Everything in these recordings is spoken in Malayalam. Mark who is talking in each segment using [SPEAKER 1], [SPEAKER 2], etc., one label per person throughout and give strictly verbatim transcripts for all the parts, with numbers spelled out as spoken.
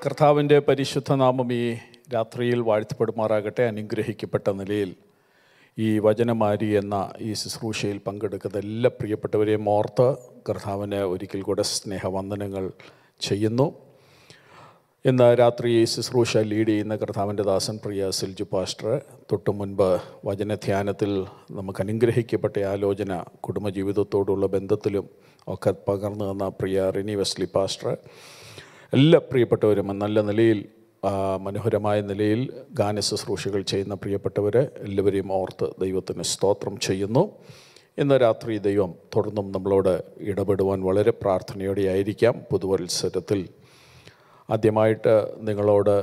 [SPEAKER 1] കർത്താവിൻ്റെ പരിശുദ്ധ നാമം ഈ രാത്രിയിൽ വാഴ്ത്തപ്പെടുമാറാകട്ടെ. അനുഗ്രഹിക്കപ്പെട്ട നിലയിൽ ഈ വചനമാരി എന്ന ഈ ശുശ്രൂഷയിൽ പങ്കെടുക്കുന്ന എല്ലാ പ്രിയപ്പെട്ടവരെയും ഓർത്ത് കർത്താവിന് ഒരിക്കൽ കൂടെ സ്നേഹവന്ദനങ്ങൾ ചെയ്യുന്നു. ഇന്ന് രാത്രി ഈ ശുശ്രൂഷ ലീഡ് ചെയ്യുന്ന കർത്താവിൻ്റെ ദാസൻ പ്രിയ സിൽജു പാസ്റ്റർ, തൊട്ടു മുൻപ് വചനധ്യാനത്തിൽ നമുക്ക് അനുഗ്രഹിക്കപ്പെട്ട ആലോചന കുടുംബജീവിതത്തോടുള്ള ബന്ധത്തിലും ഒക്കെ പകർന്നു തന്ന പ്രിയ റിനി വെസ്ലി പാസ്റ്റർ, എല്ലാ പ്രിയപ്പെട്ടവരും നല്ല നിലയിൽ മനോഹരമായ നിലയിൽ ഗാന ശുശ്രൂഷകൾ ചെയ്യുന്ന പ്രിയപ്പെട്ടവർ എല്ലാവരെയും ഓർത്ത് ദൈവത്തിന് സ്തോത്രം ചെയ്യുന്നു. ഇന്ന് രാത്രി ദൈവം തുടർന്നും നമ്മളോട് ഇടപെടുവാൻ വളരെ പ്രാർത്ഥനയോടെ ആയിരിക്കാം. പുതുവത്സരത്തിൽ ആദ്യമായിട്ട് നിങ്ങളോട്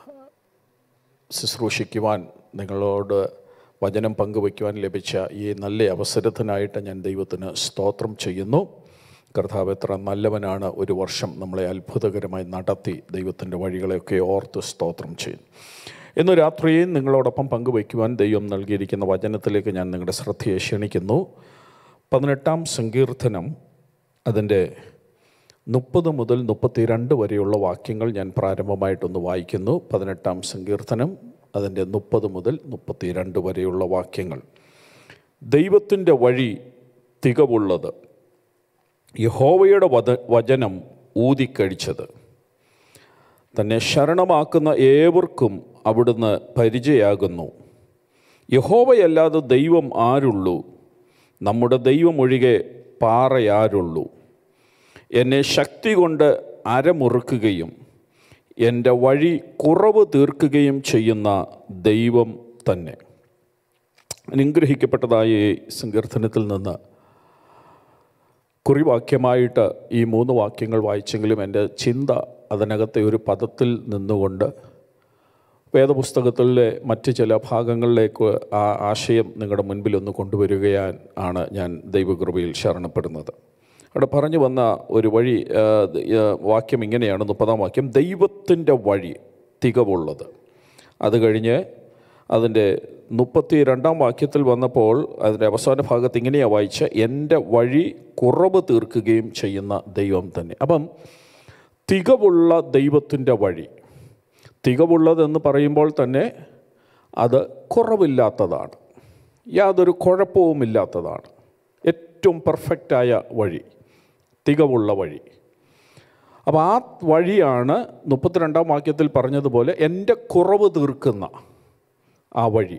[SPEAKER 1] ശുശ്രൂഷിക്കുവാൻ, നിങ്ങളോട് വചനം പങ്കുവയ്ക്കുവാൻ ലഭിച്ച ഈ നല്ല അവസരത്തിനായിട്ട് ഞാൻ ദൈവത്തിന് സ്തോത്രം ചെയ്യുന്നു. കർത്താവ് എത്ര നല്ലവനാണ്. ഒരു വർഷം നമ്മളെ അത്ഭുതകരമായി നടത്തി ദൈവത്തിൻ്റെ വഴികളെയൊക്കെ ഓർത്ത് സ്തോത്രം ചെയ്യുന്നു. ഇന്ന് രാത്രിയും നിങ്ങളോടൊപ്പം പങ്കുവയ്ക്കുവാൻ ദൈവം നൽകിയിരിക്കുന്ന വചനത്തിലേക്ക് ഞാൻ നിങ്ങളുടെ ശ്രദ്ധയെ ക്ഷണിക്കുന്നു. പതിനെട്ടാം സങ്കീർത്തനം അതിൻ്റെ മുപ്പത് മുതൽ മുപ്പത്തിരണ്ട് വരെയുള്ള വാക്യങ്ങൾ ഞാൻ പ്രാരംഭമായിട്ടൊന്ന് വായിക്കുന്നു. പതിനെട്ടാം സങ്കീർത്തനം അതിൻ്റെ മുപ്പത് മുതൽ മുപ്പത്തിരണ്ട് വരെയുള്ള വാക്യങ്ങൾ. ദൈവത്തിൻ്റെ വഴി തികവുള്ളത്, യഹോവയുടെ വച വചനം ഊതിക്കഴിച്ചത്. തന്നെ ശരണമാക്കുന്ന ഏവർക്കും അവിടുന്ന് പരിചയാകുന്നു. യഹോവയല്ലാതെ ദൈവം ആരുള്ളൂ? നമ്മുടെ ദൈവമൊഴികെ പാറയാരുള്ളൂ? എന്നെ ശക്തി കൊണ്ട് അരമുറുക്കുകയും എൻ്റെ വഴി കുറവ് തീർക്കുകയും ചെയ്യുന്ന ദൈവം തന്നെ. അനുഗ്രഹിക്കപ്പെട്ടതായ ഈ സങ്കീർത്തനത്തിൽ നിന്ന് കുറിവാക്യമായിട്ട് ഈ മൂന്ന് വാക്യങ്ങൾ വായിച്ചെങ്കിലും എൻ്റെ ചിന്ത അതിനകത്തെ ഒരു പദത്തിൽ നിന്നുകൊണ്ട് വേദപുസ്തകത്തിലെ മറ്റ് ചില ഭാഗങ്ങളിലേക്ക് ആ ആശയം നിങ്ങളുടെ മുൻപിലൊന്ന് കൊണ്ടുവരികയാൻ ആണ് ഞാൻ ദൈവകൃപയിൽ ശരണപ്പെടുന്നത്. അവിടെ പറഞ്ഞു വന്ന ഒരു വഴി വാക്യം ഇങ്ങനെയാണ്. മുപ്പതാം വാക്യം, ദൈവത്തിൻ്റെ വഴി തികവുള്ളത്. അത് കഴിഞ്ഞ് അതിൻ്റെ മുപ്പത്തി രണ്ടാം വാക്യത്തിൽ വന്നപ്പോൾ അതിൻ്റെ അവസാന ഭാഗത്ത് ഇങ്ങനെയാണ് വായിച്ച, എൻ്റെ വഴി കുറവ് തീർക്കുകയും ചെയ്യുന്ന ദൈവം തന്നെ. അപ്പം തികവുള്ള ദൈവത്തിൻ്റെ വഴി, തികവുള്ളതെന്ന് പറയുമ്പോൾ തന്നെ അത് കുറവില്ലാത്തതാണ്, യാതൊരു കുഴപ്പവുമില്ലാത്തതാണ്, ഏറ്റവും പെർഫെക്റ്റായ വഴി, തികവുള്ള വഴി. അപ്പോൾ ആ വഴിയാണ് മുപ്പത്തിരണ്ടാം വാക്യത്തിൽ പറഞ്ഞതുപോലെ എൻ്റെ കുറവ് തീർക്കുന്ന ആ വഴി.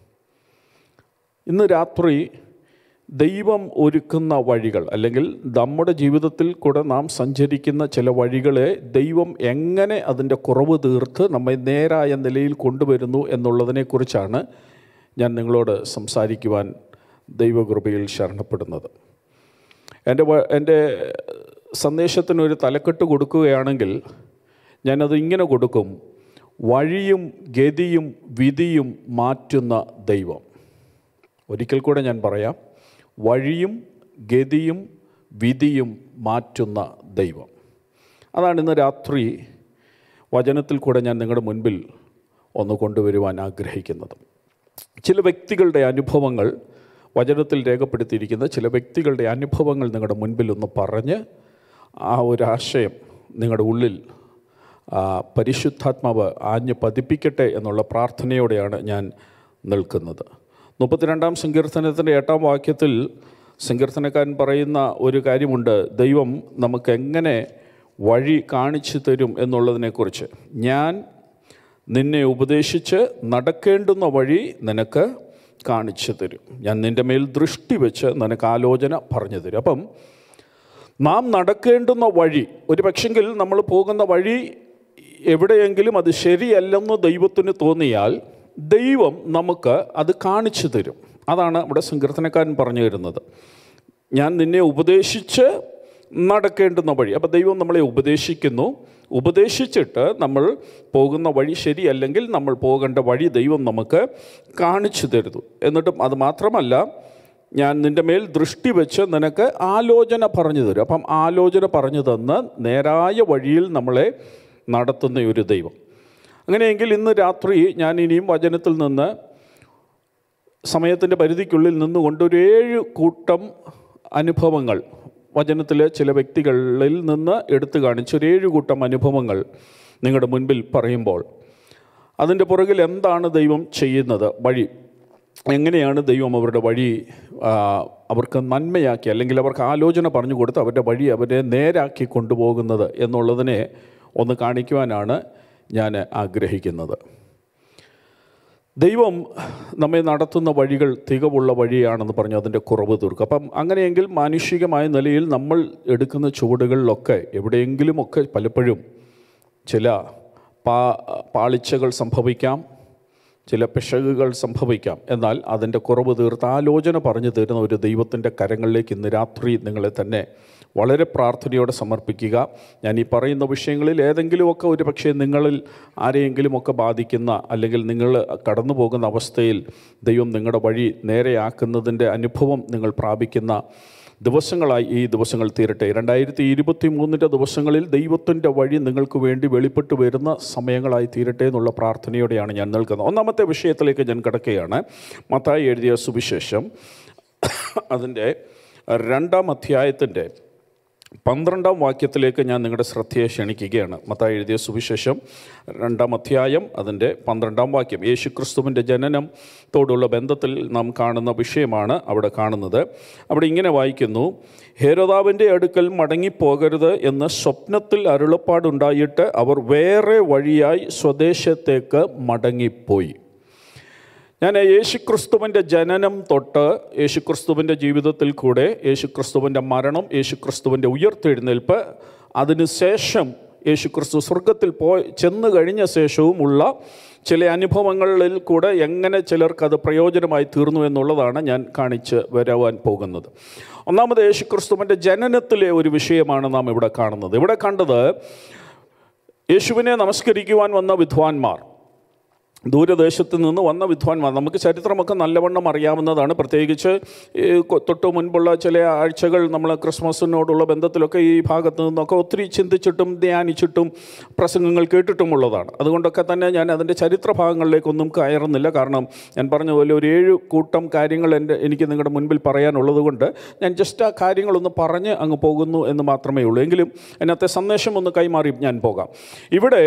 [SPEAKER 1] ഇന്ന് രാത്രി ദൈവം ഒരുക്കുന്ന വഴികൾ, അല്ലെങ്കിൽ നമ്മുടെ ജീവിതത്തിൽ കൂടെ നാം സഞ്ചരിക്കുന്ന ചില വഴികളെ ദൈവം എങ്ങനെ അതിൻ്റെ കുറവ് തീർത്ത് നമ്മെ നേരായ നിലയിൽ കൊണ്ടുവരുന്നു എന്നുള്ളതിനെക്കുറിച്ചാണ് ഞാൻ നിങ്ങളോട് സംസാരിക്കുവാൻ ദൈവകൃപയിൽ ശരണപ്പെടുന്നത്. എൻ്റെ എൻ്റെ സന്ദേശത്തിനൊരു തലക്കെട്ട് കൊടുക്കുകയാണെങ്കിൽ ഞാനത് ഇങ്ങനെ കൊടുക്കും: വഴിയും ഗതിയും വിധിയും മാറ്റുന്ന ദൈവം. ഒരിക്കൽ കൂടെ ഞാൻ പറയാം, വഴിയും ഗതിയും വിധിയും മാറ്റുന്ന ദൈവം. അതാണ് ഇന്ന് രാത്രി വചനത്തിൽ കൂടെ ഞാൻ നിങ്ങളുടെ മുൻപിൽ ഒന്ന് കൊണ്ടുവരുവാൻ ആഗ്രഹിക്കുന്നത്. ചില വ്യക്തികളുടെ അനുഭവങ്ങൾ, വചനത്തിൽ രേഖപ്പെടുത്തിയിരിക്കുന്ന ചില വ്യക്തികളുടെ അനുഭവങ്ങൾ നിങ്ങളുടെ മുൻപിൽ ഒന്ന് പറഞ്ഞ് ആ ഒരു ആശയം നിങ്ങളുടെ ഉള്ളിൽ പരിശുദ്ധാത്മാവ് ആഞ്ഞ് പതിപ്പിക്കട്ടെ എന്നുള്ള പ്രാർത്ഥനയോടെയാണ് ഞാൻ നിൽക്കുന്നത്. മുപ്പത്തിരണ്ടാം സങ്കീർത്തനത്തിൻ്റെ എട്ടാം വാക്യത്തിൽ സങ്കീർത്തനക്കാരൻ പറയുന്ന ഒരു കാര്യമുണ്ട്. ദൈവം നമുക്ക് എങ്ങനെ വഴി കാണിച്ചു തരും എന്നുള്ളതിനെക്കുറിച്ച്. ഞാൻ നിന്നെ ഉപദേശിച്ച് നടക്കേണ്ടുന്ന വഴി നിനക്ക് കാണിച്ചു തരും, ഞാൻ നിൻ്റെ മേൽ ദൃഷ്ടി വെച്ച് നിനക്ക് ആലോചന പറഞ്ഞു തരും. അപ്പം നാം നടക്കേണ്ടുന്ന വഴി, ഒരു പക്ഷെങ്കിൽ നമ്മൾ പോകുന്ന വഴി എവിടെയെങ്കിലും അത് ശരിയല്ലെന്ന് ദൈവത്തിന് തോന്നിയാൽ ദൈവം നമുക്ക് അത് കാണിച്ചു തരും. അതാണ് ഇവിടെ സങ്കീർത്തനക്കാരൻ പറഞ്ഞു തരുന്നത്. ഞാൻ നിന്നെ ഉപദേശിച്ച് നടക്കേണ്ടുന്ന വഴി. അപ്പോൾ ദൈവം നമ്മളെ ഉപദേശിക്കുന്നു. ഉപദേശിച്ചിട്ട് നമ്മൾ പോകുന്ന വഴി ശരിയല്ലെങ്കിൽ നമ്മൾ പോകേണ്ട വഴി ദൈവം നമുക്ക് കാണിച്ചു തരുന്നു. എന്നിട്ടും അത് മാത്രമല്ല, ഞാൻ നിൻ്റെ മേൽ ദൃഷ്ടി വെച്ച് നിനക്ക് ആലോചന പറഞ്ഞു തരും. അപ്പം ആലോചന പറഞ്ഞു തന്ന് നേരായ വഴിയിൽ നമ്മളെ നടത്തുന്ന ഒരു ദൈവം. അങ്ങനെയെങ്കിൽ ഇന്ന് രാത്രി ഞാൻ ഇനിയും വചനത്തിൽ നിന്ന് സമയത്തിൻ്റെ പരിധിക്കുള്ളിൽ നിന്നുകൊണ്ട് ഒരു ഏഴ് കൂട്ടം അനുഭവങ്ങൾ, വചനത്തിലെ ചില വ്യക്തികളിൽ നിന്ന് എടുത്തു കാണിച്ച ഒരു ഏഴ് കൂട്ടം അനുഭവങ്ങൾ നിങ്ങളുടെ മുൻപിൽ പറയുമ്പോൾ അതിൻ്റെ പുറകിൽ എന്താണ് ദൈവം ചെയ്യുന്നത്, വഴി എങ്ങനെയാണ് ദൈവം അവരുടെ വഴി അവർക്ക് നന്മയാക്കി, അല്ലെങ്കിൽ അവർക്ക് ആലോചന പറഞ്ഞു കൊടുത്ത് അവരുടെ വഴി അവരെ നേരാക്കി കൊണ്ടുപോകുന്നത് എന്നുള്ളതിനെ ഒന്ന് കാണിക്കുവാനാണ് ഞാൻ ആഗ്രഹിക്കുന്നത്. ദൈവം നമ്മെ നടത്തുന്ന വഴികൾ തികവുള്ള വഴിയാണെന്ന് പറഞ്ഞു അതിൻ്റെ കുറവ് തീർക്കും. അപ്പം അങ്ങനെയെങ്കിൽ മാനുഷികമായ നിലയിൽ നമ്മൾ എടുക്കുന്ന ചുവടുകളിലൊക്കെ എവിടെയെങ്കിലുമൊക്കെ പലപ്പോഴും ചില പാ പാളിച്ചകൾ സംഭവിക്കാം, ചില പിശകുകൾ സംഭവിക്കാം. എന്നാൽ അതിൻ്റെ കുറവ് തീർത്ത് ആലോചന പറഞ്ഞു തരുന്ന ഒരു ദൈവത്തിൻ്റെ കരങ്ങളിലേക്ക് ഇന്ന് രാത്രി നിങ്ങളെ തന്നെ വളരെ പ്രാർത്ഥനയോടെ സമർപ്പിക്കുക. ഞാൻ ഈ പറയുന്ന വിഷയങ്ങളിൽ ഏതെങ്കിലുമൊക്കെ ഒരു പക്ഷേ നിങ്ങളിൽ ആരെയെങ്കിലുമൊക്കെ ബാധിക്കുന്ന, അല്ലെങ്കിൽ നിങ്ങൾ കടന്നു പോകുന്ന അവസ്ഥയിൽ ദൈവം നിങ്ങളുടെ വഴി നേരെയാക്കുന്നതിൻ്റെ അനുഭവം നിങ്ങൾ പ്രാപിക്കുന്ന ദിവസങ്ങളായി ഈ ദിവസങ്ങൾ തീരട്ടെ. രണ്ടായിരത്തി ഇരുപത്തി മൂന്നിൻ്റെ ദിവസങ്ങളിൽ ദൈവത്തിൻ്റെ വഴി നിങ്ങൾക്ക് വേണ്ടി വെളിപ്പെട്ട് വരുന്ന സമയങ്ങളായി തീരട്ടെ എന്നുള്ള പ്രാർത്ഥനയോടെയാണ് ഞാൻ നിൽക്കുന്നത്. ഒന്നാമത്തെ വിഷയത്തിലേക്ക് ഞാൻ കിടക്കുകയാണ്. മത്തായി എഴുതിയ സുവിശേഷം അതിൻ്റെ രണ്ടാം അധ്യായത്തിൻ്റെ പന്ത്രണ്ടാം വാക്യത്തിലേക്ക് ഞാൻ നിങ്ങളുടെ ശ്രദ്ധയെ ക്ഷണിക്കുകയാണ്. മത്തായി എഴുതിയ സുവിശേഷം രണ്ടാം അധ്യായം അതിൻ്റെ പന്ത്രണ്ടാം വാക്യം. യേശുക്രിസ്തുവിൻ്റെ ജനനത്തോടുള്ള ബന്ധത്തിൽ നാം കാണുന്ന വിഷയമാണ് അവിടെ കാണുന്നത്. അവിടെ ഇങ്ങനെ വായിക്കുന്നു: ഹേരോദാവിൻ്റെ അടുക്കൽ മടങ്ങിപ്പോകരുത് എന്ന് സ്വപ്നത്തിൽ അരുളപ്പാടുണ്ടായിട്ട് അവർ വേറെ വഴിയായി സ്വദേശത്തേക്ക് മടങ്ങിപ്പോയി. ഞാൻ യേശുക്രിസ്തുവിൻ്റെ ജനനം തൊട്ട് യേശുക്രിസ്തുവിൻ്റെ ജീവിതത്തിൽ കൂടെ യേശുക്രിസ്തുവിൻ്റെ മരണം, യേശുക്രിസ്തുവിൻ്റെ ഉയർത്തെഴുന്നേൽപ്പ്, അതിനുശേഷം യേശുക്രിസ്തു സ്വർഗത്തിൽ പോയി ചെന്ന് കഴിഞ്ഞ ശേഷവും ഉള്ള ചില അനുഭവങ്ങളിൽ കൂടെ എങ്ങനെ ചിലർക്കത് പ്രയോജനമായി തീർന്നു എന്നുള്ളതാണ് ഞാൻ കാണിച്ച് വരാൻ പോകുന്നത്. ഒന്നാമത് യേശുക്രിസ്തുവിൻ്റെ ജനനത്തിലെ ഒരു വിഷയമാണ് നാം ഇവിടെ കാണുന്നത്. ഇവിടെ കണ്ടത് യേശുവിനെ നമസ്കരിക്കുവാൻ വന്ന വിദ്വാൻമാർ, ദൂരദേശത്ത് നിന്ന് വന്ന വിദ്വാൻമാർ. നമുക്ക് ചരിത്രമൊക്കെ നല്ലവണ്ണം അറിയാവുന്നതാണ്. പ്രത്യേകിച്ച് തൊട്ട് മുൻപുള്ള ചില ആഴ്ചകൾ നമ്മൾ ക്രിസ്മസിനോടുള്ള ബന്ധത്തിലൊക്കെ ഈ ഭാഗത്തു നിന്നൊക്കെ ഒത്തിരി ചിന്തിച്ചിട്ടും ധ്യാനിച്ചിട്ടും പ്രസംഗങ്ങൾ കേട്ടിട്ടുമുള്ളതാണ്. അതുകൊണ്ടൊക്കെ തന്നെ ഞാൻ അതിൻ്റെ ചരിത്ര ഭാഗങ്ങളിലേക്കൊന്നും കയറുന്നില്ല. കാരണം ഞാൻ പറഞ്ഞ പോലെ ഒരു ഏഴ് കൂട്ടം കാര്യങ്ങൾ എൻ്റെ എനിക്ക് നിങ്ങളുടെ മുൻപിൽ പറയാനുള്ളത് കൊണ്ട് ഞാൻ ജസ്റ്റ് ആ കാര്യങ്ങളൊന്ന് പറഞ്ഞ് അങ്ങ് പോകുന്നു എന്ന് മാത്രമേ ഉള്ളൂ. എങ്കിലും അതിനകത്തെ സന്ദേശം ഒന്ന് കൈമാറി ഞാൻ പോകാം. ഇവിടെ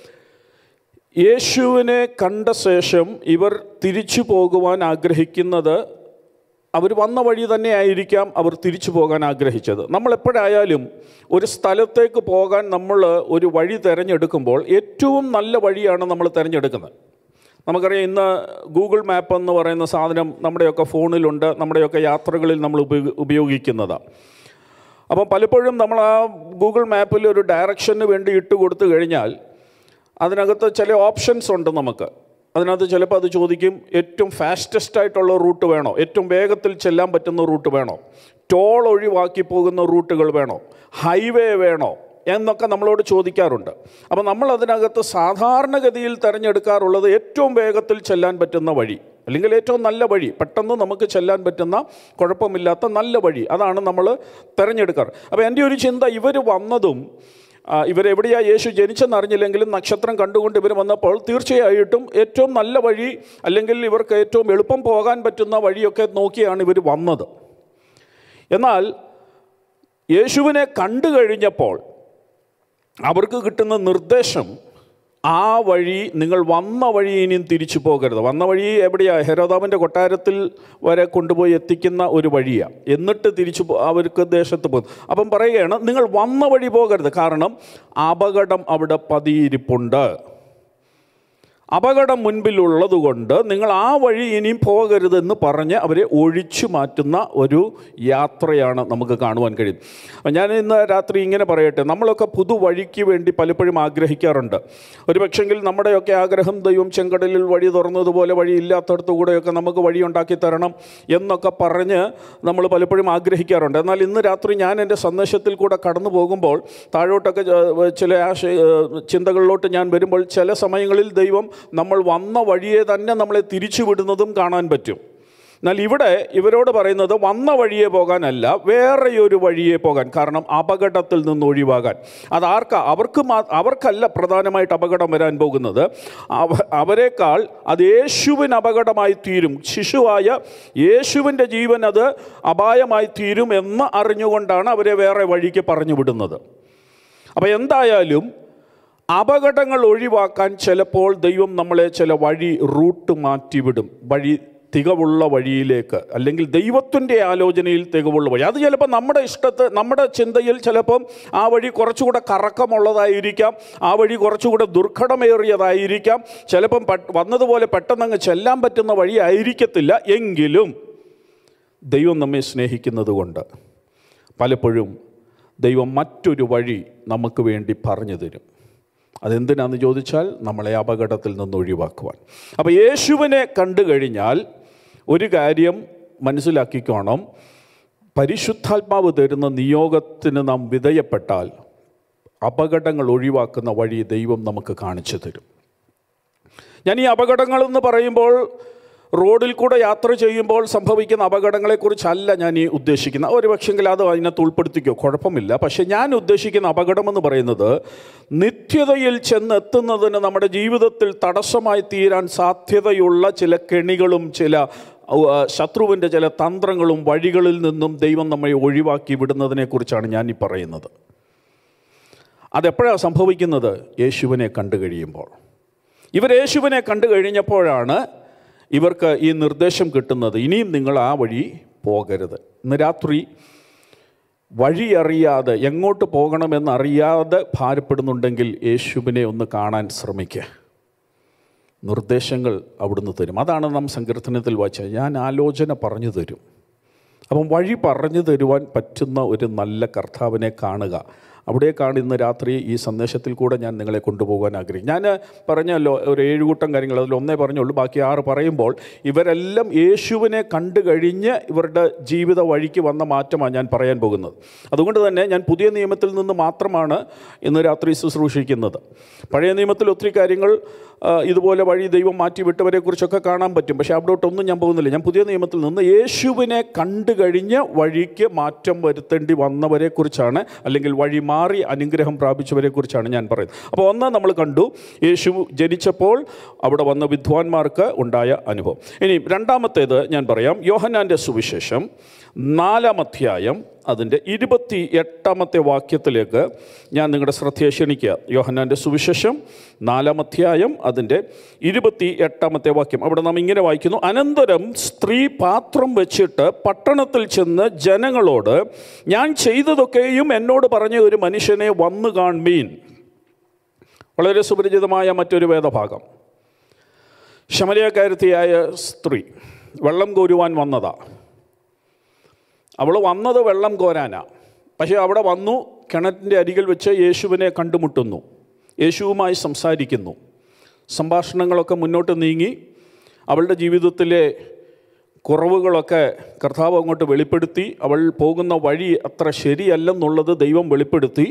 [SPEAKER 1] യേശുവിനെ കണ്ട ശേഷം ഇവർ തിരിച്ചു പോകുവാൻ ആഗ്രഹിക്കുന്നത്, അവർ വന്ന വഴി തന്നെ ആയിരിക്കാം അവർ തിരിച്ചു പോകാൻ ആഗ്രഹിച്ചത്. നമ്മളെപ്പോഴായാലും ഒരു സ്ഥലത്തേക്ക് പോകാൻ നമ്മൾ ഒരു വഴി തിരഞ്ഞെടുക്കുമ്പോൾ ഏറ്റവും നല്ല വഴിയാണ് നമ്മൾ തിരഞ്ഞെടുക്കുന്നത്. നമുക്കറിയാം, ഇന്ന് ഗൂഗിൾ മാപ്പ് എന്ന് പറയുന്ന സാധനം നമ്മുടെയൊക്കെ ഫോണിലുണ്ട്, നമ്മുടെയൊക്കെ യാത്രകളിൽ നമ്മൾ ഉപയോഗ ഉപയോഗിക്കുന്നതാണ്. അപ്പം പലപ്പോഴും നമ്മൾ ആ ഗൂഗിൾ മാപ്പിൽ ഒരു ഡയറക്ഷന് വേണ്ടി ഇട്ട് കൊടുത്തു കഴിഞ്ഞാൽ അതിനകത്ത് ചില ഓപ്ഷൻസ് ഉണ്ട് നമുക്ക്. അതിനകത്ത് ചിലപ്പോൾ അത് ചോദിക്കും, ഏറ്റവും ഫാസ്റ്റസ്റ്റ് ആയിട്ടുള്ള റൂട്ട് വേണോ, ഏറ്റവും വേഗത്തിൽ ചെല്ലാൻ പറ്റുന്ന റൂട്ട് വേണോ, ടോൾ ഒഴിവാക്കി പോകുന്ന റൂട്ടുകൾ വേണോ, ഹൈവേ വേണോ എന്നൊക്കെ നമ്മളോട് ചോദിക്കാറുണ്ട്. അപ്പോൾ നമ്മൾ അതിനകത്ത് സാധാരണഗതിയിൽ തിരഞ്ഞെടുക്കാറുള്ളത് ഏറ്റവും വേഗത്തിൽ ചെല്ലാൻ പറ്റുന്ന വഴി, അല്ലെങ്കിൽ ഏറ്റവും നല്ല വഴി, പെട്ടെന്ന് നമുക്ക് ചെല്ലാൻ പറ്റുന്ന കുഴപ്പമില്ലാത്ത നല്ല വഴി, അതാണ് നമ്മൾ തിരഞ്ഞെടുക്കാറ്. അപ്പോൾ എൻ്റെ ഒരു ചിന്ത, ഇവർ വന്നതും ഇവരെവിടെയാണ് യേശു ജനിച്ചെന്നറിഞ്ഞില്ലെങ്കിലും നക്ഷത്രം കണ്ടുകൊണ്ട് ഇവർ വന്നപ്പോൾ തീർച്ചയായിട്ടും ഏറ്റവും നല്ല വഴി, അല്ലെങ്കിൽ ഇവർക്ക് ഏറ്റവും എളുപ്പം പോകാൻ പറ്റുന്ന വഴിയൊക്കെ നോക്കിയാണ് ഇവർ വന്നത്. എന്നാൽ യേശുവിനെ കണ്ടു കഴിഞ്ഞപ്പോൾ അവർക്ക് കിട്ടുന്ന നിർദ്ദേശം, ആ വഴി, നിങ്ങൾ വന്ന വഴി ഇനിയും തിരിച്ചു പോകരുത്. വന്ന വഴി എവിടെയാണ്? ഹെരോദാവിൻ്റെ കൊട്ടാരത്തിൽ വരെ കൊണ്ടുപോയി എത്തിക്കുന്ന ഒരു വഴിയാണ്. എന്നിട്ട് തിരിച്ചു അവർക്ക് ദേശത്ത് പോകും. അപ്പം പറയുകയാണ്, നിങ്ങൾ വന്ന വഴി പോകരുത്, കാരണം അപകടം അവിടെ പതിയിരിപ്പുണ്ട്. അപകടം മുൻപിലുള്ളത് കൊണ്ട് നിങ്ങൾ ആ വഴി ഇനിയും പോകരുതെന്ന് പറഞ്ഞ് അവരെ ഒഴിച്ചു മാറ്റുന്ന ഒരു യാത്രയാണ് നമുക്ക് കാണുവാൻ കഴിയും. ഞാൻ ഇന്ന് രാത്രി ഇങ്ങനെ പറയട്ടെ, നമ്മളൊക്കെ പുതുവഴിക്ക് വേണ്ടി പലപ്പോഴും ആഗ്രഹിക്കാറുണ്ട്. ഒരു പക്ഷെങ്കിൽ നമ്മുടെയൊക്കെ ആഗ്രഹം, ദൈവം ചെങ്കടലിൽ വഴി തുറന്നതുപോലെ വഴി ഇല്ലാത്തടത്തു കൂടെയൊക്കെ നമുക്ക് വഴി ഉണ്ടാക്കി തരണം എന്നൊക്കെ പറഞ്ഞ് നമ്മൾ പലപ്പോഴും ആഗ്രഹിക്കാറുണ്ട്. എന്നാൽ ഇന്ന് രാത്രി ഞാൻ എൻ്റെ സന്ദേശത്തിൽ കൂടെ കടന്നു പോകുമ്പോൾ താഴോട്ടൊക്കെ ചില ആശയ ചിന്തകളിലോട്ട് ഞാൻ വരുമ്പോൾ ചില സമയങ്ങളിൽ ദൈവം നമ്മൾ വന്ന വഴിയെ തന്നെ നമ്മളെ തിരിച്ചു വിടുന്നതും കാണാൻ പറ്റും. എന്നാൽ ഇവിടെ ഇവരോട് പറയുന്നത് വന്ന വഴിയെ പോകാനല്ല, വേറെയൊരു വഴിയെ പോകാൻ. കാരണം അപകടത്തിൽ നിന്ന് ഒഴിവാകാൻ. അതാർക്കാ? അവർക്ക് അവർക്കല്ല പ്രധാനമായിട്ട് അപകടം വരാൻ പോകുന്നത്. അവരെക്കാൾ അത് യേശുവിന് അപകടമായി തീരും. ശിശുവായ യേശുവിൻ്റെ ജീവൻ അത് അപായമായി തീരും എന്ന് അറിഞ്ഞുകൊണ്ടാണ് അവരെ വേറെ വഴിക്ക് പറഞ്ഞു വിടുന്നത്. അപ്പോൾ എന്തായാലും അപകടങ്ങൾ ഒഴിവാക്കാൻ ചിലപ്പോൾ ദൈവം നമ്മളെ ചില വഴി റൂട്ട് മാറ്റിവിടും, വഴി തികവുള്ള വഴിയിലേക്ക്, അല്ലെങ്കിൽ ദൈവത്തിൻ്റെ ആലോചനയിൽ തികവുള്ള വഴി. അത് ചിലപ്പോൾ നമ്മുടെ ഇഷ്ടത്ത്, നമ്മുടെ ചിന്തയിൽ ചിലപ്പം ആ വഴി കുറച്ചുകൂടെ കറക്കമുള്ളതായിരിക്കാം, ആ വഴി കുറച്ചുകൂടെ ദുർഘടമേറിയതായിരിക്കാം, ചിലപ്പം വന്നതുപോലെ പെട്ടെന്നങ്ങ് ചെല്ലാൻ പറ്റുന്ന വഴി ആയിരിക്കത്തില്ല. എങ്കിലും ദൈവം നമ്മെ സ്നേഹിക്കുന്നത് കൊണ്ട് പലപ്പോഴും ദൈവം മറ്റൊരു വഴി നമുക്ക് വേണ്ടി പറഞ്ഞു തരും. അതെന്തിനാണെന്ന് ചോദിച്ചാൽ നമ്മളെ അപകടത്തിൽ നിന്ന് ഒഴിവാക്കുവാൻ. അപ്പോൾ യേശുവിനെ കണ്ടു കഴിഞ്ഞാൽ ഒരു കാര്യം മനസ്സിലാക്കിക്കോണം, പരിശുദ്ധാത്മാവ് തരുന്ന നിയോഗത്തിന് നാം വിധേയപ്പെട്ടാൽ അപകടങ്ങൾ ഒഴിവാക്കുന്ന വഴി ദൈവം നമുക്ക് കാണിച്ചു തരും. ഞാൻ ഈ അപകടങ്ങളെന്ന് പറയുമ്പോൾ റോഡിൽ കൂടെ യാത്ര ചെയ്യുമ്പോൾ സംഭവിക്കുന്ന അപകടങ്ങളെക്കുറിച്ചല്ല ഞാൻ ഈ ഉദ്ദേശിക്കുന്നത്. ഒരു പക്ഷെങ്കിൽ അത് അതിനകത്ത് ഉൾപ്പെടുത്തിക്കോ, കുഴപ്പമില്ല. പക്ഷേ ഞാൻ ഉദ്ദേശിക്കുന്ന അപകടമെന്ന് പറയുന്നത് നിത്യതയിൽ ചെന്നെത്തുന്നതിന് നമ്മുടെ ജീവിതത്തിൽ തടസ്സമായി തീരാൻ സാധ്യതയുള്ള ചില കെണികളും ചില ശത്രുവിൻ്റെ ചില തന്ത്രങ്ങളും വഴികളിൽ നിന്നും ദൈവം നമ്മെ ഒഴിവാക്കി വിടുന്നതിനെക്കുറിച്ചാണ് ഞാൻ ഈ പറയുന്നത്. അതെപ്പോഴാണ് സംഭവിക്കുന്നത്? യേശുവിനെ കണ്ടു കഴിയുമ്പോൾ. ഇവർ യേശുവിനെ കണ്ടു കഴിഞ്ഞപ്പോഴാണ് ഇവർക്ക് ഈ നിർദ്ദേശം കിട്ടുന്നത്, ഇനിയും നിങ്ങൾ ആ വഴി പോകരുത്. ഇന്ന് രാത്രി വഴി അറിയാതെ, എങ്ങോട്ട് പോകണമെന്നറിയാതെ ഭാരപ്പെടുന്നുണ്ടെങ്കിൽ യേശുവിനെ ഒന്ന് കാണാൻ ശ്രമിക്കുക. നിർദ്ദേശങ്ങൾ അവിടുന്ന് തരും. അതാണ് നാം സങ്കീർത്തനത്തിൽ വായിച്ചത്, ഞാൻ ആലോചന പറഞ്ഞു തരും. അപ്പം വഴി പറഞ്ഞു തരുവാൻ പറ്റുന്ന ഒരു നല്ല കർത്താവിനെ കാണുക. അവിടേക്കാണ് ഇന്ന് രാത്രി ഈ സന്ദേശത്തിൽ കൂടെ ഞാൻ നിങ്ങളെ കൊണ്ടുപോകാൻ ആഗ്രഹിക്കും. ഞാൻ പറഞ്ഞല്ലോ ഒരു ഏഴുകൂട്ടം കാര്യങ്ങൾ, അതിൽ ഒന്നേ പറഞ്ഞുള്ളൂ, ബാക്കി ആറ് പറയുമ്പോൾ ഇവരെല്ലാം യേശുവിനെ കണ്ടു കഴിഞ്ഞ് ഇവരുടെ ജീവിത വഴിക്ക് വന്ന മാറ്റമാണ് ഞാൻ പറയാൻ പോകുന്നത്. അതുകൊണ്ട് തന്നെ ഞാൻ പുതിയ നിയമത്തിൽ നിന്ന് മാത്രമാണ് ഇന്ന് രാത്രി ശുശ്രൂഷിക്കുന്നത്. പഴയ നിയമത്തിൽ ഒത്തിരി കാര്യങ്ങൾ ഇതുപോലെ വഴി ദൈവം മാറ്റിവിട്ടവരെക്കുറിച്ചൊക്കെ കാണാൻ പറ്റും. പക്ഷേ അവിടോട്ടൊന്നും ഞാൻ പോകുന്നില്ല. ഞാൻ പുതിയ നിയമത്തിൽ നിന്ന് യേശുവിനെ കണ്ടു കഴിഞ്ഞ് വഴിക്ക് മാറ്റം വരുത്തേണ്ടി വന്നവരെക്കുറിച്ചാണ്, അല്ലെങ്കിൽ വഴി മാറി അനുഗ്രഹം പ്രാപിച്ചവരെക്കുറിച്ചാണ് ഞാൻ പറയുന്നത്. അപ്പോൾ ഒന്ന് നമ്മൾ കണ്ടു, യേശു ജനിച്ചപ്പോൾ അവിടെ വന്ന വിദ്വാൻമാർക്ക് ഉണ്ടായ അനുഭവം. ഇനി രണ്ടാമത്തേത് ഞാൻ പറയാം. യോഹന്നാൻ്റെ സുവിശേഷം നാലാം അധ്യായം അതിൻ്റെ ഇരുപത്തി എട്ടാമത്തെ വാക്യത്തിലേക്ക് ഞാൻ നിങ്ങളുടെ ശ്രദ്ധയെ ക്ഷണിക്കുക. യോഹന്നാൻ്റെ സുവിശേഷം നാലാം അധ്യായം അതിൻ്റെ ഇരുപത്തി എട്ടാമത്തെ വാക്യം. അവിടെ നാം ഇങ്ങനെ വായിക്കുന്നു, അനന്തരം സ്ത്രീ പാത്രം വെച്ചിട്ട് പട്ടണത്തിൽ ചെന്ന് ജനങ്ങളോട്, ഞാൻ ചെയ്തതൊക്കെയും എന്നോട് പറഞ്ഞ ഒരു മനുഷ്യനെ വന്നു കാൺമീൻ. വളരെ സുപരിചിതമായ മറ്റൊരു വേദഭാഗം. ശമരിയക്കാരത്തിയായ സ്ത്രീ വെള്ളം കോരുവാൻ വന്നതാ. അവൾ വന്നത് വെള്ളം കോരാനാ. പക്ഷേ അവിടെ വന്നു, കിണറ്റിൻ്റെ അരികിൽ വെച്ച് യേശുവിനെ കണ്ടുമുട്ടുന്നു, യേശുവുമായി സംസാരിക്കുന്നു. സംഭാഷണങ്ങളൊക്കെ മുന്നോട്ട് നീങ്ങി അവളുടെ ജീവിതത്തിലെ കുറവുകളൊക്കെ കർത്താവ് അങ്ങോട്ട് വെളിപ്പെടുത്തി. അവൾ പോകുന്ന വഴി അത്ര ശരിയല്ലെന്നുള്ളത് ദൈവം വെളിപ്പെടുത്തി.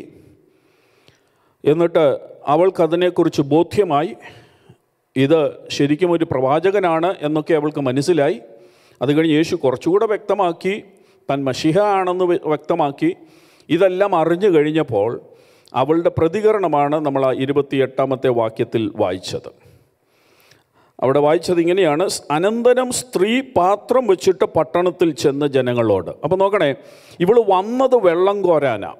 [SPEAKER 1] എന്നിട്ട് അവൾക്കതിനെക്കുറിച്ച് ബോധ്യമായി. ഇത് ശരിക്കും ഒരു പ്രവാചകനാണ് എന്നൊക്കെ അവൾക്ക് മനസ്സിലായി. അത് കഴിഞ്ഞ് യേശു കുറച്ചുകൂടെ വ്യക്തമാക്കി, താൻ മശിഹ ആണെന്ന് വ്യക്തമാക്കി. ഇതെല്ലാം അറിഞ്ഞു കഴിഞ്ഞപ്പോൾ അവളുടെ പ്രതികരണമാണ് നമ്മൾ ആ ഇരുപത്തി എട്ടാമത്തെ വാക്യത്തിൽ വായിച്ചത്. അവിടെ വായിച്ചത് ഇങ്ങനെയാണ്, അനന്തരം സ്ത്രീ പാത്രം വെച്ചിട്ട് പട്ടണത്തിൽ ചെന്ന് ജനങ്ങളോട്. അപ്പോൾ നോക്കണേ, ഇവൾ വന്നത് വെള്ളം കോരാനാ.